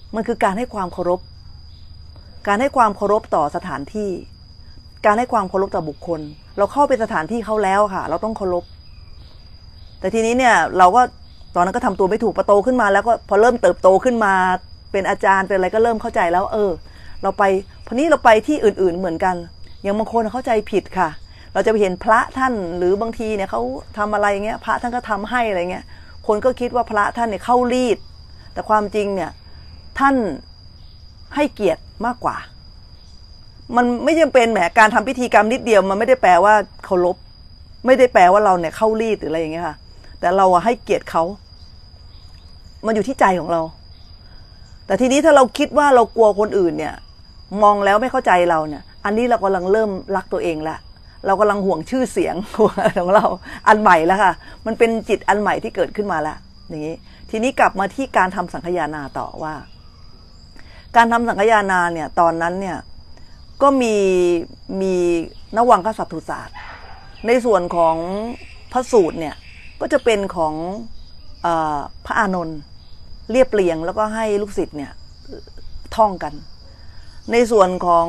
มันคือการให้ความเคารพการให้ความเคารพต่อสถานที่การให้ความเคารพต่อบุคคลเราเข้าไปสถานที่เขาแล้วค่ะเราต้องเคารพแต่ทีนี้เนี่ยเราก็ตอนนั้นก็ทำตัวไม่ถูกพอโตขึ้นมาแล้วก็พอเริ่มเติบโตขึ้นมาเป็นอาจารย์เป็นอะไรก็เริ่มเข้าใจแล้วเราไปพอนี้เราไปที่อื่นๆเหมือนกันอย่างบางคนเข้าใจผิดค่ะเราจะไปเห็นพระท่านหรือบางทีเนี่ยเขาทำอะไรเงี้ยพระท่านก็ทำให้อะไรเงี้ยคนก็คิดว่าพระท่านเนี่ยเข้ารีดแต่ความจริงเนี่ยท่านให้เกียรติมากกว่ามันไม่จำเป็นแหมการทำพิธีกรรมนิดเดียวมันไม่ได้แปลว่าเคารพไม่ได้แปลว่าเราเนี่ยเข้ารีดหรืออะไรอย่างเงี้ยค่ะแต่เราให้เกียรติเขามันอยู่ที่ใจของเราแต่ทีนี้ถ้าเราคิดว่าเรากลัวคนอื่นเนี่ยมองแล้วไม่เข้าใจเราเนี่ยอันนี้เรากำลังเริ่มรักตัวเองละเรากำลังห่วงชื่อเสียงของเราอันใหม่แล้วค่ะมันเป็นจิตอันใหม่ที่เกิดขึ้นมาแล้วอย่างนี้ทีนี้กลับมาที่การทำสังฆยานาต่อว่าการทำสังฆยานาเนี่ยตอนนั้นเนี่ยก็มีนวังคสัตถุศาสตร์ในส่วนของพระสูตรเนี่ยก็จะเป็นของพระอานนท์เรียบเรียงแล้วก็ให้ลูกศิษย์เนี่ยท่องกันในส่วนของ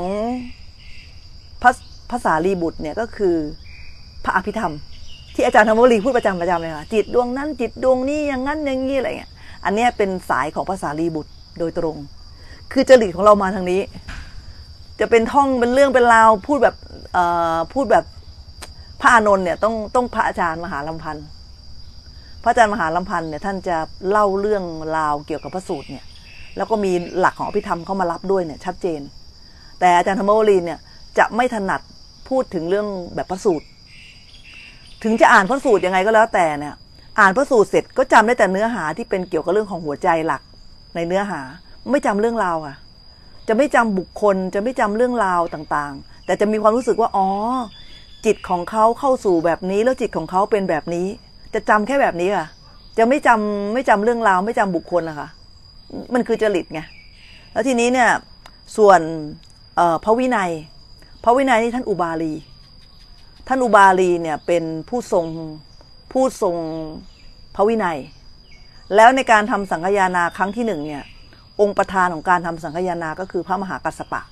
ภาษาลีบุตรเนี่ยก็คือพระอภิธรรมที่อาจารย์ธรรมวลีพูดประจำเลยค่ะจิตดวงนั้นจิตดวงนี้อย่างนั้นอย่างนี้อะไรเงี้ยอันนี้เป็นสายของภาษาลีบุตรโดยตรงคือจริตของเรามาทางนี้จะเป็นท่องเป็นเรื่องเป็นราวพูดแบบพระอานนท์เนี่ยต้องพระอาจารย์มหาลัมพันธ์พระอาจารย์มหาลัมพันธ์เนี่ยท่านจะเล่าเรื่องราวเกี่ยวกับพระสูตรเนี่ยแล้วก็มีหลักของอภิธรรมเข้ามารับด้วยเนี่ยชัดเจนแต่อาจารย์ธรรมวลีเนี่ยจะไม่ถนัดพูดถึงเรื่องแบบพระสูตรถึงจะอ่านพระสูตรยังไงก็แล้วแต่เนี่ยอ่านพระสูตรเสร็จก็จำได้แต่เนื้อหาที่เป็นเกี่ยวกับเรื่องของหัวใจหลักในเนื้อหาไม่จำเรื่องราวค่ะจะไม่จำบุคคลจะไม่จำเรื่องราวต่างๆแต่จะมีความรู้สึกว่าอ๋อจิตของเขาเข้าสู่แบบนี้แล้วจิตของเขาเป็นแบบนี้จะจำแค่แบบนี้ค่ะจะไม่จำเรื่องราวไม่จำบุคคลนะคะมันคือจริตไงแล้วทีนี้เนี่ยส่วนพระวินัยนี่ท่านอุบาลีเนี่ยเป็นผู้ทรงพระวินัยแล้วในการทำสังฆยานาครั้งที่1เนี่ยองค์ประธานของการทำสังฆยานาก็คือพระมหากัสสปะ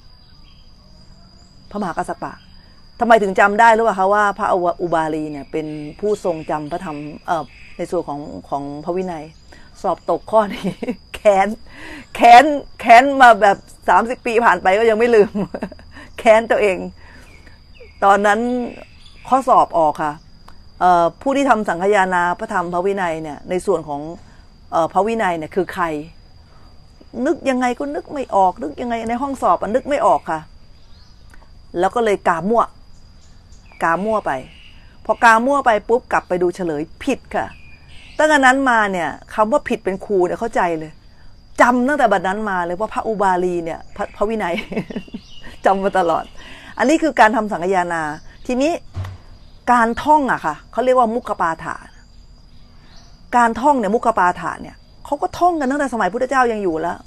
ทำไมถึงจำได้หรือเปล่าคะว่าพระอุบาลีเนี่ยเป็นผู้ทรงจำพระธรรมในส่วนของพระวินัยสอบตกข้อนี้แค้นมาแบบ30 ปีผ่านไปก็ยังไม่ลืมแค้นตัวเองตอนนั้นข้อสอบออกค่ะผู้ที่ทำสังฆยานาพระธรรมพระวินัยเนี่ยในส่วนของพระวินัยเนี่ยคือใครนึกยังไงก็นึกไม่ออกนึกยังไงในห้องสอบนึกไม่ออกค่ะแล้วก็เลยกามั่วไปพอกามั่วไปปุ๊บกลับไปดูเฉลยผิดค่ะตั้งแต่นั้นมาเนี่ยคำว่าผิดเป็นครูเนี่ยเข้าใจเลยจำตั้งแต่บัดนั้นมาเลยว่าพระอุบาลีเนี่ยพระวินัย จำมาตลอดอันนี้คือการทำสังฆยานาทีนี้การท่องอะค่ะเขาเรียกว่ามุขปาฐะการท่องเนี่ยมุขปาฐะเนี่ยเขาก็ท่องกันตั้งแต่สมัยพุทธเจ้ายังอยู่แล้ว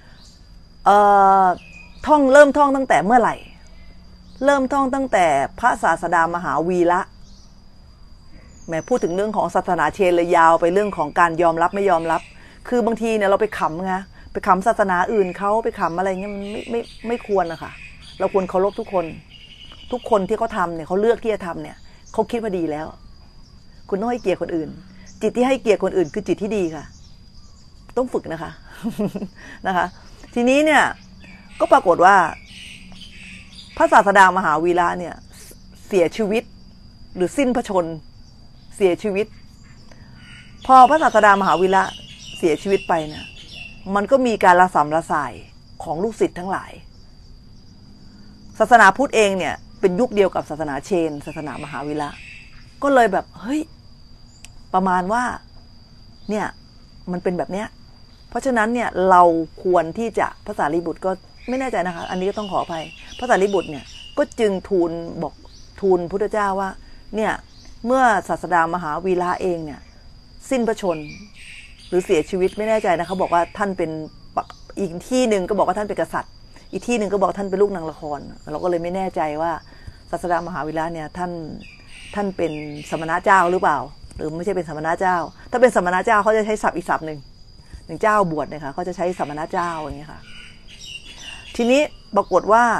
เริ่มท่องตั้งแต่เมื่อไหร่เริ่มท่องตั้งแต่พระศาสดามหาวีระแม้พูดถึงเรื่องของศาสนาเชนเลยยาวไปเรื่องของการยอมรับไม่ยอมรับคือบางทีเนี่ยเราไปขำไงไปขำศาสนาอื่นเขาไปขำอะไรเงี้ยมันไม่ควรนะคะเราควรเคารพทุกคนที่เขาทำเนี่ยเขาเลือกที่จะทำเนี่ยเขาคิดว่าดีแล้วคุณต้องให้เกียรติคนอื่นจิตที่ให้เกียรติคนอื่นคือจิตที่ดีค่ะต้องฝึกนะคะ ทีนี้เนี่ยก็ปรากฏว่าพระศาสดามหาวีระเนี่ยเสียชีวิตหรือสิ้นพระชนเสียชีวิตพอพระศาสดามหาวีระเสียชีวิตไปเนี่ยมันก็มีการระสำระสายของลูกศิษย์ทั้งหลายศาสนาพุทธเองเนี่ยเป็นยุคเดียวกับศาสนาเชนศาสนามหาวีระก็เลยแบบเฮ้ยประมาณว่าเนี่ยมันเป็นแบบเนี้ยเพราะฉะนั้นเนี่ยเราควรที่จะพระสารีบุตรก็ไม่แน่ใจนะคะอันนี้ก็ต้องขออภัยพระสารีบุตรเนี่ยก็จึงทูลพุทธเจ้าว่าเนี่ยเมื่อศาสดามหาวีระเองเนี่ยสิ้นพระชนหรือเสียชีวิตไม่แน่ใจนะเขาบอกว่าท่านเป็นอีกที่หนึ่งก็บอกว่าท่านเป็นกษัตริย์อีกที่หนึ่งก็บอกท่านเป็นลูกนางละครเราก็เลยไม่แน่ใจว่าศาสดามหาวีระเนี่ยท่านเป็นสมณะเจ้าหรือเปล่าหรือไม่ใช่เป็นสมณะเจ้าถ้าเป็นสมณะเจ้าเขาจะใช้ศัพท์อีกศัพท์หนึ่งอย่างเจ้าบวชเนี่ยค่ะเขาจะใช้สมณเจ้าอย่างเงี้ยค่ะทีนี้ปรากฏว่า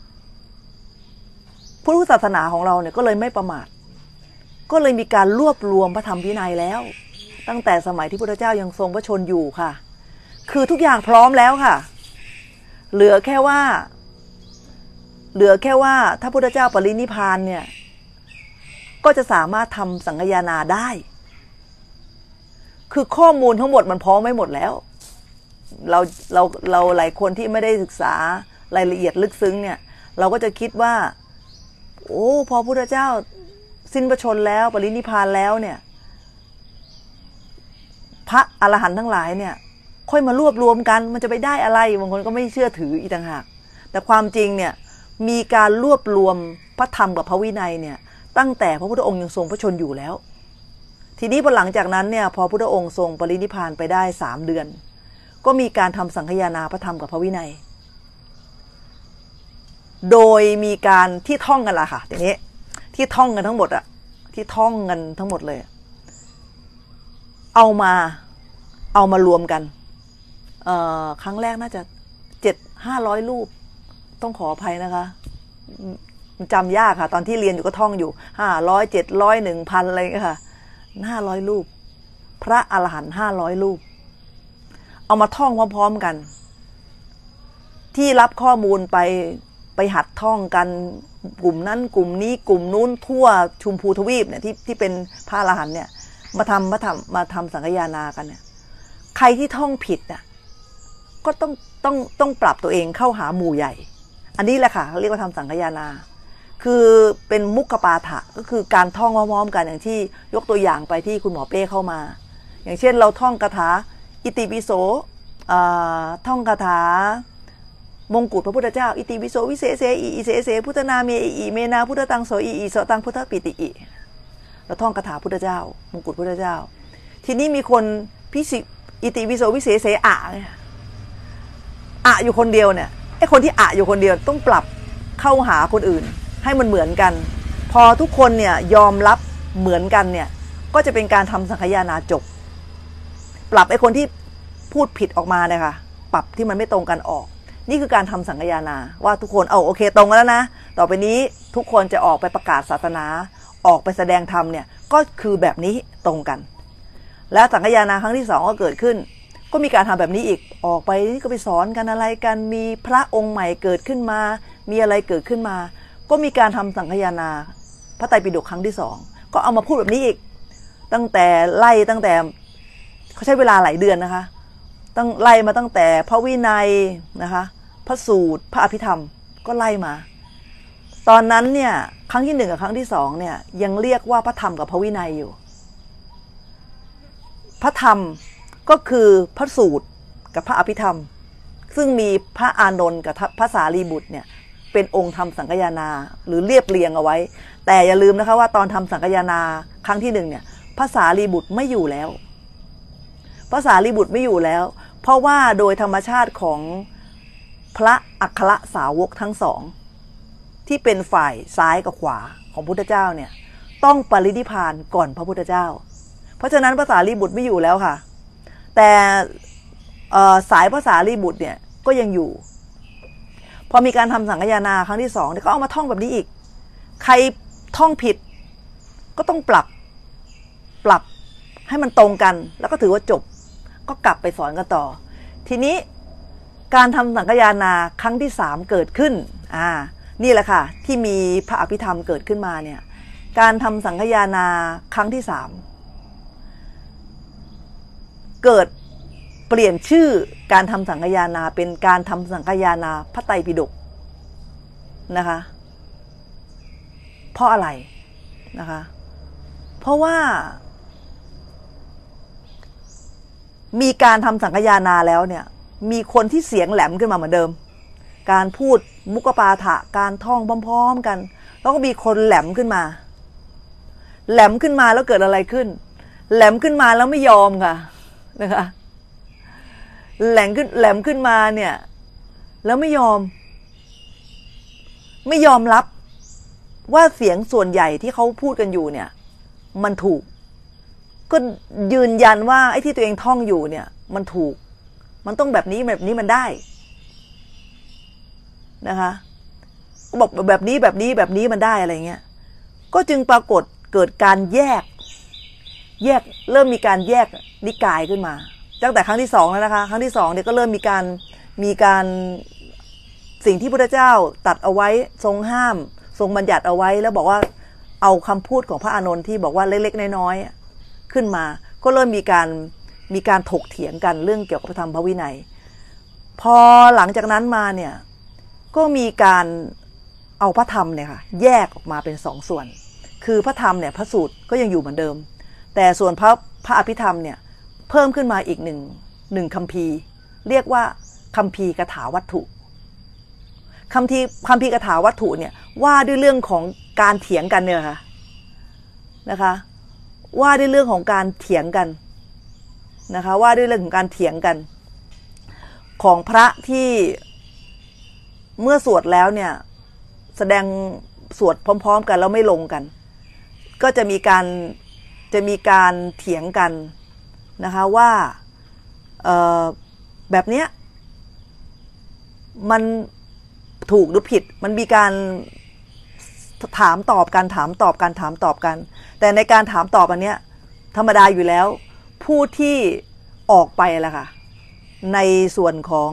พุทธศาสนาของเราเนี่ยก็เลยไม่ประมาทก็เลยมีการรวบรวมพระธรรมวินัยแล้วตั้งแต่สมัยที่พระพุทธเจ้ายังทรงพระชนอยู่ค่ะคือทุกอย่างพร้อมแล้วค่ะเหลือแค่ว่าถ้าพระพุทธเจ้าปรินิพพานเนี่ยก็จะสามารถทำสังฆยานาได้คือข้อมูลทั้งหมดมันพร้อมไม่หมดแล้วเราหลายคนที่ไม่ได้ศึกษารายละเอียดลึกซึ้งเนี่ยเราก็จะคิดว่าโอ้พอพระพุทธเจ้าสิ้นพระชนแล้วปรินิพพานแล้วเนี่ยพระอรหันต์ทั้งหลายเนี่ยค่อยมารวบรวมกันมันจะไปได้อะไรบางคนก็ไม่เชื่อถืออีกต่างหากแต่ความจริงเนี่ยมีการรวบรวมพระธรรมกับพระวินัยเนี่ยตั้งแต่พระพุทธองค์ยังทรงพระชนอยู่แล้วทีนี้พอหลังจากนั้นเนี่ยพอพระพุทธองค์ทรงปรินิพพานไปได้3 เดือนก็มีการทำสังฆยานาพระธรรมกับพระวินัยโดยมีการที่ท่องกันล่ะค่ะทีนี้ที่ท่องกันทั้งหมดอะที่ท่องกันทั้งหมดเลยเอามารวมกันครั้งแรกน่าจะ500 รูปต้องขออภัยนะคะจำยากค่ะตอนที่เรียนอยู่ก็ท่องอยู่500 700 1,000อะไรค่ะ500 รูปพระอรหันต์500 รูปเอามาท่องพร้อมๆกันที่รับข้อมูลไปหัดท่องกันกลุ่มนั้นกลุ่มนี้กลุ่มนู้นทั่วชุมพูทวีปเนี่ยที่เป็นพระอรหันต์เนี่ยมาทำสังฆยานากันเนี่ยใครที่ท่องผิดน่ะก็ต้องปรับตัวเองเข้าหาหมู่ใหญ่อันนี้แหละค่ะเขาเรียกว่าทำสังฆยานาคือเป็นมุขปาฐะก็คือการท่องพร้อมๆกันอย่างที่ยกตัวอย่างไปที่คุณหมอเป้เข้ามาอย่างเช่นเราท่องคาถาอิติปิโสท่องคาถามงกุฎพระพุทธเจ้าอิติปิโสวิเศษเสอิเสเสพุทธนาเมอิเมนาพุทธตังโสอิโสตังพุทธปิติอิเราท่องคาถาพุทธเจ้ามงกุฎพุทธเจ้าทีนี้มีคนพิสิอิติปิโสวิเศษเสอะอยู่คนเดียวเนี่ยไอ้คนที่อะอยู่คนเดียวต้องปรับเข้าหาคนอื่นให้มันเหมือนกันพอทุกคนเนี่ยยอมรับเหมือนกันเนี่ยก็จะเป็นการทำสังฆยานาจบปรับไอ้คนที่พูดผิดออกมาเนี่ยค่ะปรับที่มันไม่ตรงกันออกนี่คือการทำสังฆยานาว่าทุกคนโอเคตรงกันแล้วนะต่อไปนี้ทุกคนจะออกไปประกาศศาสนาออกไปแสดงธรรมเนี่ยก็คือแบบนี้ตรงกันแล้วสังฆยานาครั้งที่2ก็เกิดขึ้นก็มีการทำแบบนี้อีกออกไปนี่ก็ไปสอนกันอะไรกันมีพระองค์ใหม่เกิดขึ้นมามีอะไรเกิดขึ้นมาก็มีการทำสังฆยานาพระไตรปิฎกครั้งที่2ก็เอามาพูดแบบนี้อีกตั้งแต่เขาใช้เวลาหลายเดือนนะคะตั้งไล่มาตั้งแต่พระวินัยนะคะพระสูตรพระอภิธรรมก็ไล่มาตอนนั้นเนี่ยครั้งที่1กับครั้งที่2เนี่ยยังเรียกว่าพระธรรมกับพระวินัยอยู่พระธรรมก็คือพระสูตรกับพระอภิธรรมซึ่งมีพระอานนท์กับพระสารีบุตรเนี่ยเป็นองค์ทำสังฆยานาหรือเรียบเรียงเอาไว้แต่อย่าลืมนะคะว่าตอนทำสังฆยานาครั้งที่1เนี่ยพระสารีบุตรไม่อยู่แล้วพระสารีบุตรไม่อยู่แล้วเพราะว่าโดยธรรมชาติของพระอัครสาวกทั้ง2ที่เป็นฝ่ายซ้ายกับขวาของพุทธเจ้าเนี่ยต้องปรินิพพานก่อนพระพุทธเจ้าเพราะฉะนั้นพระสารีบุตรไม่อยู่แล้วค่ะแต่สายพระสารีบุตรเนี่ยก็ยังอยู่พอมีการทำสังฆยานาครั้งที่2เนี่ยก็เอามาท่องแบบนี้อีกใครท่องผิดก็ต้องปรับให้มันตรงกันแล้วก็ถือว่าจบก็กลับไปสอนกันต่อทีนี้การทำสังฆยานาครั้งที่3เกิดขึ้นนี่แหละค่ะที่มีพระอภิธรรมเกิดขึ้นมาเนี่ยการทำสังฆยานาครั้งที่3เกิดเปลี่ยนชื่อการทำสังฆยานาเป็นการทำสังฆยานาพระไตรปิฎกนะคะเพราะอะไรนะคะเพราะว่ามีการทำสังฆยานาแล้วเนี่ยมีคนที่เสียงแหลมขึ้นมาเหมือนเดิมการพูดมุขปาฐะการท่องพร้อมๆกันแล้วก็มีคนแหลมขึ้นมาแล้วเกิดอะไรขึ้นแหลมขึ้นมาแล้วไม่ยอมค่ะนะคะแหลมขึ้นมาเนี่ยแล้วไม่ยอมรับว่าเสียงส่วนใหญ่ที่เขาพูดกันอยู่เนี่ยมันถูกก็ยืนยันว่าไอ้ที่ตัวเองท่องอยู่เนี่ยมันถูกมันต้องแบบนี้มันได้นะคะก็บอกแบบนี้มันได้อะไรเงี้ยก็จึงปรากฏเกิดการแยกเริ่มมีการแยกนิกายขึ้นมาตั้งแต่ครั้งที่2แล้วนะคะครั้งที่2เนี่ยก็เริ่มมีการสิ่งที่พระพุทธเจ้าตัดเอาไว้ทรงห้ามทรงบัญญัติเอาไว้แล้วบอกว่าเอาคำพูดของพระอานนท์ที่บอกว่าเล็กๆน้อยๆขึ้นมาก็เริ่มมีการถกเถียงกันเรื่องเกี่ยวกับพระธรรมพระวินัยพอหลังจากนั้นมาเนี่ยก็มีการเอาพระธรรมเนี่ยค่ะแยกออกมาเป็น2ส่วนคือพระธรรมเนี่ยพระสูตรก็ยังอยู่เหมือนเดิมแต่ส่วนพระอภิธรรมเนี่ยเพิ่มขึ้นมาอีกหนึ่งคัมภีร์เรียกว่าคัมภีร์คาถาวัตถุคัมภีร์คาถาวัตถุเนี่ยว่าด้วยเรื่องของการเถียงกันเนี่ยค่ะนะคะว่าด้วยเรื่องของการเถียงกันนะคะว่าด้วยเรื่องของการเถียงกันของพระที่เมื่อสวดแล้วเนี่ยแสดงสวดพร้อมๆกันแล้วไม่ลงกันก็จะมีการเถียงกันนะคะว่าแบบเนี้ยมันถูกหรือผิดมันมีการถามตอบกันแต่ในการถามตอบอันเนี้ยธรรมดาอยู่แล้วผู้ที่ออกไปล่ะค่ะในส่วนของ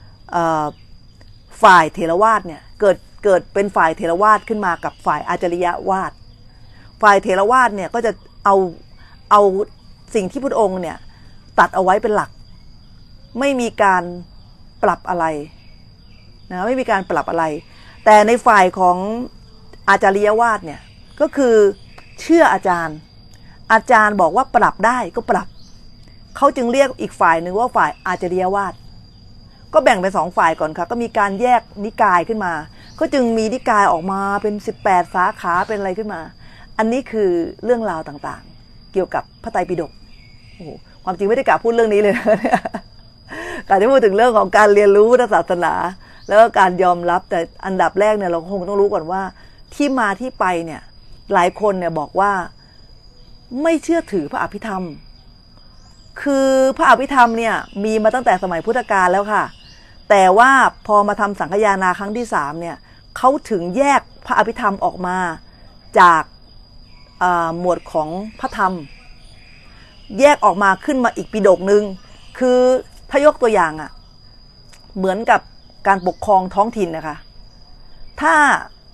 ฝ่ายเถรวาทเนี่ยเกิดเป็นฝ่ายเถรวาทขึ้นมากับฝ่ายอาจาริยวาทฝ่ายเถรวาทเนี่ยก็จะเอาสิ่งที่พุทธองค์เนี่ยตัดเอาไว้เป็นหลักไม่มีการปรับอะไรนะไม่มีการปรับอะไรแต่ในฝ่ายของอาจาริยวาทเนี่ยก็คือเชื่ออาจารย์บอกว่าปรับได้ก็ปรับเขาจึงเรียกอีกฝ่ายหนึ่งว่าฝ่ายอาจาริยวาทก็แบ่งเป็น2ฝ่ายก่อนค่ะก็มีการแยกนิกายขึ้นมาก็จึงมีนิกายออกมาเป็น18สาขาเป็นอะไรขึ้นมาอันนี้คือเรื่องราวต่างๆเกี่ยวกับพระไตรปิฎกโอ้โหความจริงไม่ได้กะพูดเรื่องนี้เลยนะกะจะพูดถึงเรื่องของการเรียนรู้พุทธศาสนาแล้วก็การยอมรับแต่อันดับแรกเนี่ยเราคงต้องรู้ก่อนว่าที่มาที่ไปเนี่ยหลายคนเนี่ยบอกว่าไม่เชื่อถือพระอภิธรรมคือพระอภิธรรมเนี่ยมีมาตั้งแต่สมัยพุทธกาลแล้วค่ะแต่ว่าพอมาทำสังฆยานาครั้งที่3เนี่ยเขาถึงแยกพระอภิธรรมออกมาจากหมวดของพระธรรมแยกออกมาขึ้นมาอีกปิฎกนึงคือถ้ายกตัวอย่างอ่ะเหมือนกับการปกครองท้องถิ่นนะคะถ้า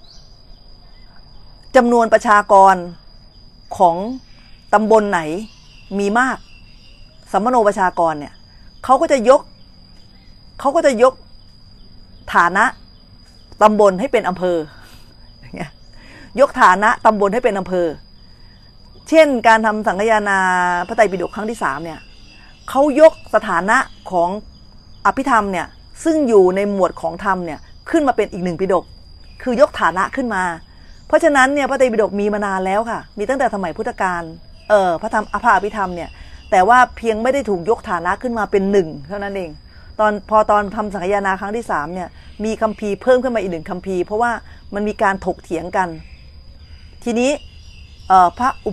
จำนวนประชากรของตำบลไหนมีมากสัมมโนประชากรเนี่ยเขาก็จะยกฐานะตำบลให้เป็นอำเภออย่างเงี้ยยกฐานะตำบลให้เป็นอำเภอเช่นการทำสังฆยานาพระไตรปิฎกครั้งที่3เนี่ยเขายกสถานะของอภิธรรมเนี่ยซึ่งอยู่ในหมวดของธรรมเนี่ยขึ้นมาเป็นอีก1ปิฎกคือยกฐานะขึ้นมาเพราะฉะนั้นเนี่ยพระไตรปิฎกมีมานานแล้วค่ะมีตั้งแต่สมัยพุทธกาลพระอภิธรรมเนี่ยแต่ว่าเพียงไม่ได้ถูกยกฐานะขึ้นมาเป็น1เท่านั้นเองพอตอนทำสังฆยานาครั้งที่3เนี่ยมีคัมภีร์เพิ่มขึ้นมาอีก1คัมภีร์เพราะว่ามันมีการถกเถียงกันทีนี้พระอุป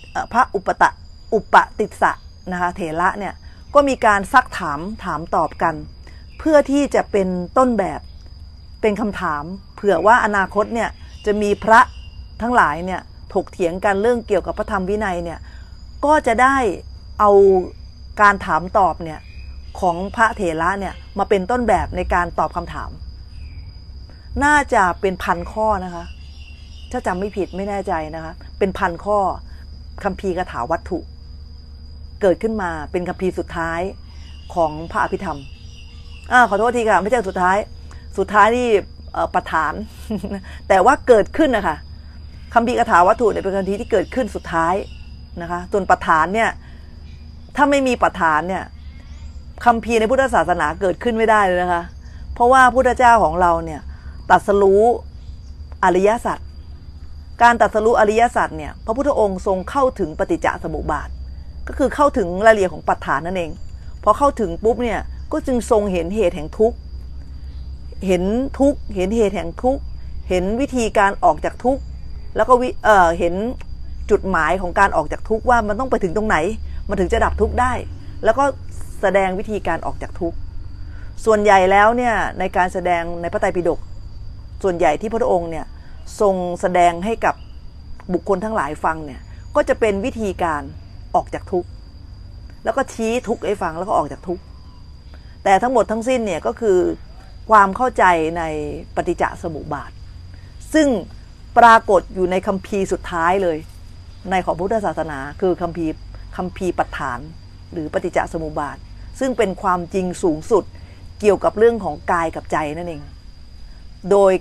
ติสสะนะคะเถระเนี่ยก็มีการซักถามตอบกันเพื่อที่จะเป็นต้นแบบเป็นคำถามเผื่อว่าอนาคตเนี่ยจะมีพระทั้งหลายเนี่ยถกเถียงกันเรื่องเกี่ยวกับพระธรรมวินัยเนี่ยก็จะได้เอาการถามตอบเนี่ยของพระเถระเนี่ยมาเป็นต้นแบบในการตอบคำถามน่าจะเป็น1,000 ข้อนะคะถ้าจำไม่ผิดไม่แน่ใจนะคะเป็น1,000 ข้อคัมภีร์คาถาวัตถุเกิดขึ้นมาเป็นคัมภีร์สุดท้ายของพระอภิธรรมขอโทษทีค่ะไม่ใช่สุดท้ายนี่ประธาน แต่ว่าเกิดขึ้นนะคะคัมภีร์คาถาวัตถุเนี่ยเป็นคัมภีร์ที่เกิดขึ้นสุดท้ายนะคะส่วนประธานเนี่ยถ้าไม่มีประธานเนี่ยคัมภีร์ในพุทธศาสนาเกิดขึ้นไม่ได้เลยนะคะเพราะว่าพุทธเจ้าของเราเนี่ยตรัสรู้อริยสัจการตรัสรู้อริยสัจเนี่ยพระพุทธองค์ทรงเข้าถึงปฏิจจสมุปบาทก็คือเข้าถึงรายละเอียดของปัฏฐานนั่นเองพอเข้าถึงปุ๊บเนี่ยก็จึงทรงเห็นเหตุแห่งทุกข์เห็นเหตุแห่งทุกข์เห็นวิธีการออกจากทุกข์แล้วก็เห็นจุดหมายของการออกจากทุกข์ว่ามันต้องไปถึงตรงไหนมันถึงจะดับทุกข์ได้แล้วก็แสดงวิธีการออกจากทุกข์ส่วนใหญ่แล้วเนี่ยในการแสดงในพระไตรปิฎกส่วนใหญ่ที่พระองค์เนี่ยทรงแสดงให้กับบุคคลทั้งหลายฟังเนี่ยก็จะเป็นวิธีการออกจากทุกข์แล้วก็ชี้ทุกข์ให้ฟังแล้วก็ออกจากทุกข์แต่ทั้งหมดทั้งสิ้นเนี่ยก็คือความเข้าใจในปฏิจจสมุปบาทซึ่งปรากฏอยู่ในคัมภีร์สุดท้ายเลยในของพุทธศาสนาคือคัมภีร์ปัฏฐานหรือปฏิจจสมุปบาทซึ่งเป็นความจริงสูงสุดเกี่ยวกับเรื่องของกายกับใจนั่นเองโดย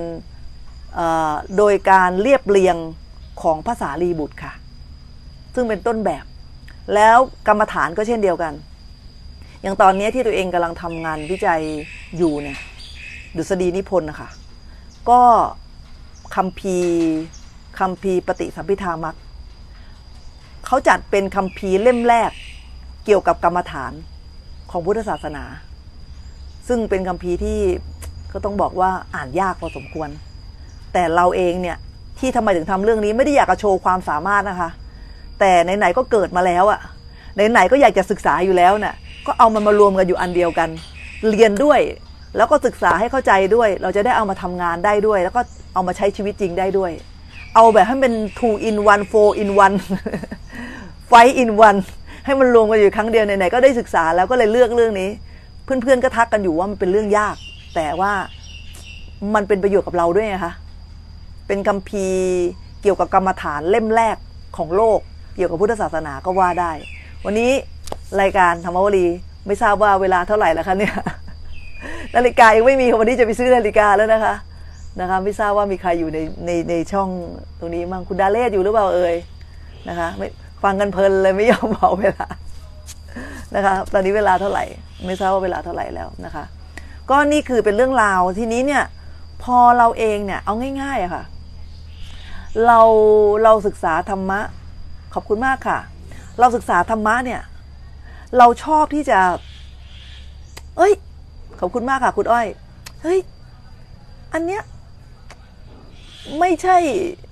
การเรียบเรียงของพระสารีบุตรค่ะซึ่งเป็นต้นแบบแล้วกรรมฐานก็เช่นเดียวกันอย่างตอนนี้ที่ตัวเองกำลังทำงานวิจัยอยู่เนี่ยดุษฎีนิพนธ์นะคะก็คัมภีร์ปฏิสัมภิธามัคเขาจัดเป็นคัมภีร์เล่มแรกเกี่ยวกับกรรมฐานของพุทธศาสนาซึ่งเป็นคัมภีร์ที่ก็ต้องบอกว่าอ่านยากพอสมควรแต่เราเองเนี่ยที่ทำไมถึงทำเรื่องนี้ไม่ได้อยากจะโชว์ความสามารถนะคะแต่ไหนๆก็เกิดมาแล้วอะไหนๆก็อยากจะศึกษาอยู่แล้วน่ะก็เอามันมารวมกันอยู่อันเดียวกันเรียนด้วยแล้วก็ศึกษาให้เข้าใจด้วยเราจะได้เอามาทำงานได้ด้วยแล้วก็เอามาใช้ชีวิตจริงได้ด้วยเอาแบบให้เป็น 2 in 1 4 in 1 5 in 1ให้มันรวมกันอยู่ครั้งเดียวไหนๆก็ได้ศึกษาแล้วก็เลยเลือกเรื่องนี้เพื่อนๆก็ทักกันอยู่ว่ามันเป็นเรื่องยากแต่ว่ามันเป็นประโยชน์กับเราด้วยนะคะเป็นคัมภีร์เกี่ยวกับกรรมฐานเล่มแรกของโลกเกี่ยวกับพุทธศาสนาก็ว่าได้วันนี้รายการธรรมวลีไม่ทราบว่าเวลาเท่าไหร่แล้วคะเนี่ยนาฬิกายังไม่มีวันนี้จะไปซื้อนาฬิกาแล้วนะคะไม่ทราบว่ามีใครอยู่ในช่องตรงนี้มั่งคุณดาเลศอยู่หรือเปล่าเอ่ยนะคะไม่ฟังกันเพลินเลยไม่ยอมบอกเวลานะคะตอนนี้เวลาเท่าไหร่ไม่ทราบว่าเวลาเท่าไหร่แล้วนะคะก็นี่คือเป็นเรื่องราวทีนี้เนี่ยพอเราเองเนี่ยเอาง่ายๆอะค่ะเราศึกษาธรรมะขอบคุณมากค่ะเราศึกษาธรรมะเนี่ยเราชอบที่จะขอบคุณมากค่ะคุณอ้อยเฮ้ยอันเนี้ยไม่ใช่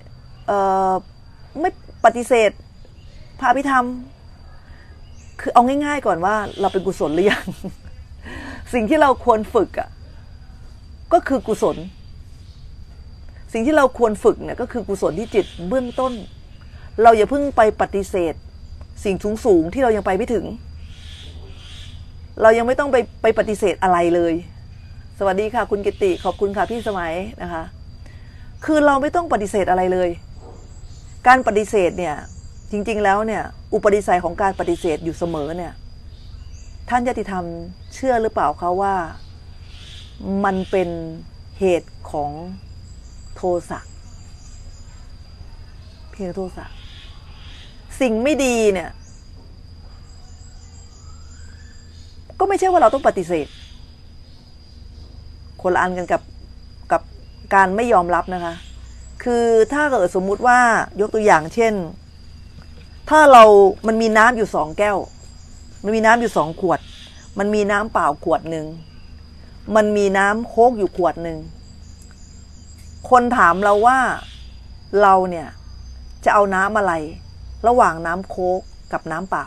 ไม่ปฏิเสธพระอภิธรรมคือเอาง่ายๆก่อนว่าเราเป็นกุศลหรือยัง สิ่งที่เราควรฝึกอ่ะก็คือกุศลสิ่งที่เราควรฝึกเนี่ยก็คือกุศลที่จิตเบื้องต้นเราอย่าเพิ่งไปปฏิเสธสิ่งสูงที่เรายังไปไม่ถึงเรายังไม่ต้องไปปฏิเสธอะไรเลยสวัสดีค่ะคุณกิติขอบคุณค่ะพี่สมัยนะคะคือเราไม่ต้องปฏิเสธอะไรเลยการปฏิเสธเนี่ยจริงๆแล้วเนี่ยอุปนิสัยของการปฏิเสธอยู่เสมอเนี่ยท่านญาติธรรมเชื่อหรือเปล่าคะว่ามันเป็นเหตุของโทสะเพียงโทสะสิ่งไม่ดีเนี่ยก็ไม่ใช่ว่าเราต้องปฏิเสธคนละอันกันกับการไม่ยอมรับนะคะคือถ้าเกิดสมมุติว่ายกตัวอย่างเช่นถ้ามันมีน้ำอยู่2แก้วมันมีน้ำอยู่2ขวดมันมีน้ำเปล่าขวดหนึ่งมันมีน้ำโค้กอยู่ขวดหนึ่งคนถามเราว่าเราเนี่ยจะเอาน้ำอะไรระหว่างน้ำโค้กกับน้ำเปล่า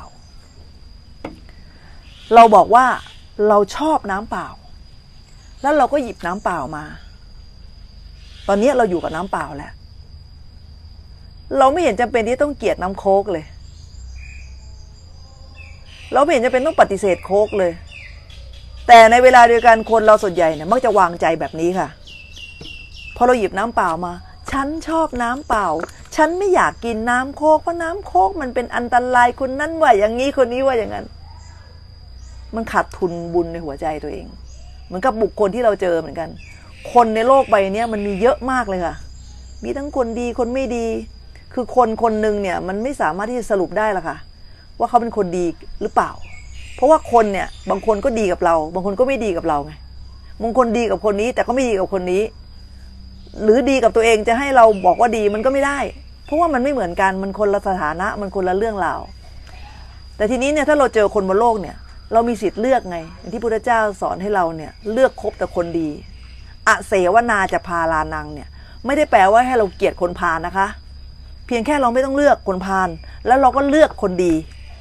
เราบอกว่าเราชอบน้ำเปล่าแล้วเราก็หยิบน้ำเปล่ามาตอนนี้เราอยู่กับน้ำเปล่าแล้วเราไม่เห็นจำเป็นที่ต้องเกลียดน้ำโค้กเลยเราไม่เห็นจำเป็นต้องปฏิเสธโค้กเลยแต่ในเวลาเดียวกันคนเราส่วนใหญ่เนี่ยมักจะวางใจแบบนี้ค่ะพอเราหยิบน้ำเปล่ามาฉันชอบน้ำเปล่าฉันไม่อยากกินน้ำโค้กเพราะน้ำโค้กมันเป็นอันตรายคนนั้นว่าอย่างนี้คนนี้ว่าอย่างนั้นมันขาดทุนบุญในหัวใจตัวเองเหมือนกับบุคคลที่เราเจอเหมือนกันคนในโลกใบนี้มันมีเยอะมากเลยค่ะมีทั้งคนดีคนไม่ดีคือคนหนึ่งเนี่ยมันไม่สามารถที่จะสรุปได้หรอกค่ะว่าเขาเป็นคนดีหรือเปล่าเพราะว่าคนเนี่ยบางคนก็ดีกับเราบางคนก็ไม่ดีกับเราไงบางคนดีกับคนนี้แต่ก็ไม่ดีกับคนนี้หรือดีกับตัวเองจะให้เราบอกว่าดีมันก็ไม่ได้เพราะว่ามันไม่เหมือนกันมันคนละสถานะมันคนละเรื่องราวแต่ทีนี้เนี่ยถ้าเราเจอคนบนโลกเนี่ยเรามีสิทธิ์เลือกไงอย่างที่พระพุทธเจ้าสอนให้เราเนี่ยเลือกคบแต่คนดีอเสวนาจะพาลานังเนี่ยไม่ได้แปลว่าให้เราเกลียดคนพาลนะคะเพียงแค่เราไม่ต้องเลือกคนพาลแล้วเราก็เลือกคนดี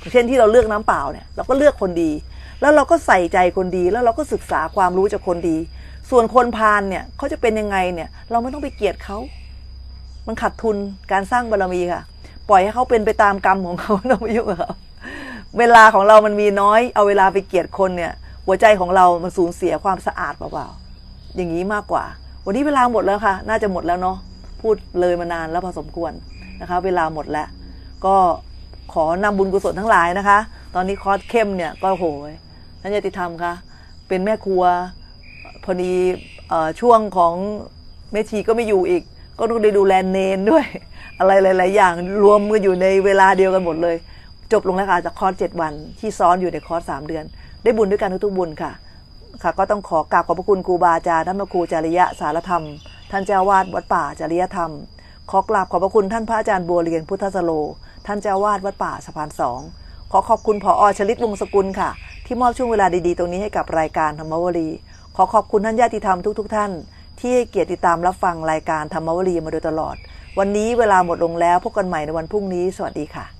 เช่นที่เราเลือกน้ำเปล่าเนี่ยเราก็เลือกคนดีแล้วเราก็ใส่ใจคนดีแล้วเราก็ศึกษาความรู้จากคนดีส่วนคนพาลเนี่ยเขาจะเป็นยังไงเนี่ยเราไม่ต้องไปเกลียดเขามันขาดทุนการสร้างบารมีค่ะปล่อยให้เขาเป็นไปตามกรรมของเขาไม่ต้องไปยุ่งกับเขาเวลาของเรามันมีน้อยเอาเวลาไปเกลียดคนเนี่ยหัวใจของเรามันสูญเสียความสะอาดเปล่าๆอย่างนี้มากกว่าวันนี้เวลาหมดแล้วค่ะน่าจะหมดแล้วเนาะพูดเลยมานานแล้วพอสมควรนะคะเวลาหมดแล้วก็ขอนำบุญกุศลทั้งหลายนะคะตอนนี้คอร์สเข้มเนี่ยก็โหยท่านญาติธรรมค่ะเป็นแม่ครัวพอดีช่วงของแม่ชีก็ไม่อยู่อีกก็ต้องได้ดูแลเนนด้วยอะไรหลายๆอย่างรวมกันอยู่ในเวลาเดียวกันหมดเลยจบลงแล้วค่ะจากคอร์ส7 วันที่ซ้อนอยู่ในคอร์ส3 เดือนได้บุญด้วยกันทุกบุญค่ะก็ต้องขอกราบขอบพระคุณครูบาอาจารย์ท่านพระครูจริยะสารธรรมท่านเจ้าวาดวัดป่าจริยธรรมขอกราบขอบพระคุณท่านพระอาจารย์บัวเรียนพุทธสโลท่านเจ้าวาดวัดป่าสะพาน2ขอขอบคุณผอ.ชลิตวงศ์สกุลค่ะที่มอบช่วงเวลาดีๆตรงนี้ให้กับรายการธรรมวลีขอขอบคุณท่านญาติธรรมทุกท่านที่ให้เกียรติติดตามรับฟังรายการธรรมวลีมาโดยตลอดวันนี้เวลาหมดลงแล้วพบกันใหม่ในวันพรุ่งนี้สวัสดีค่ะ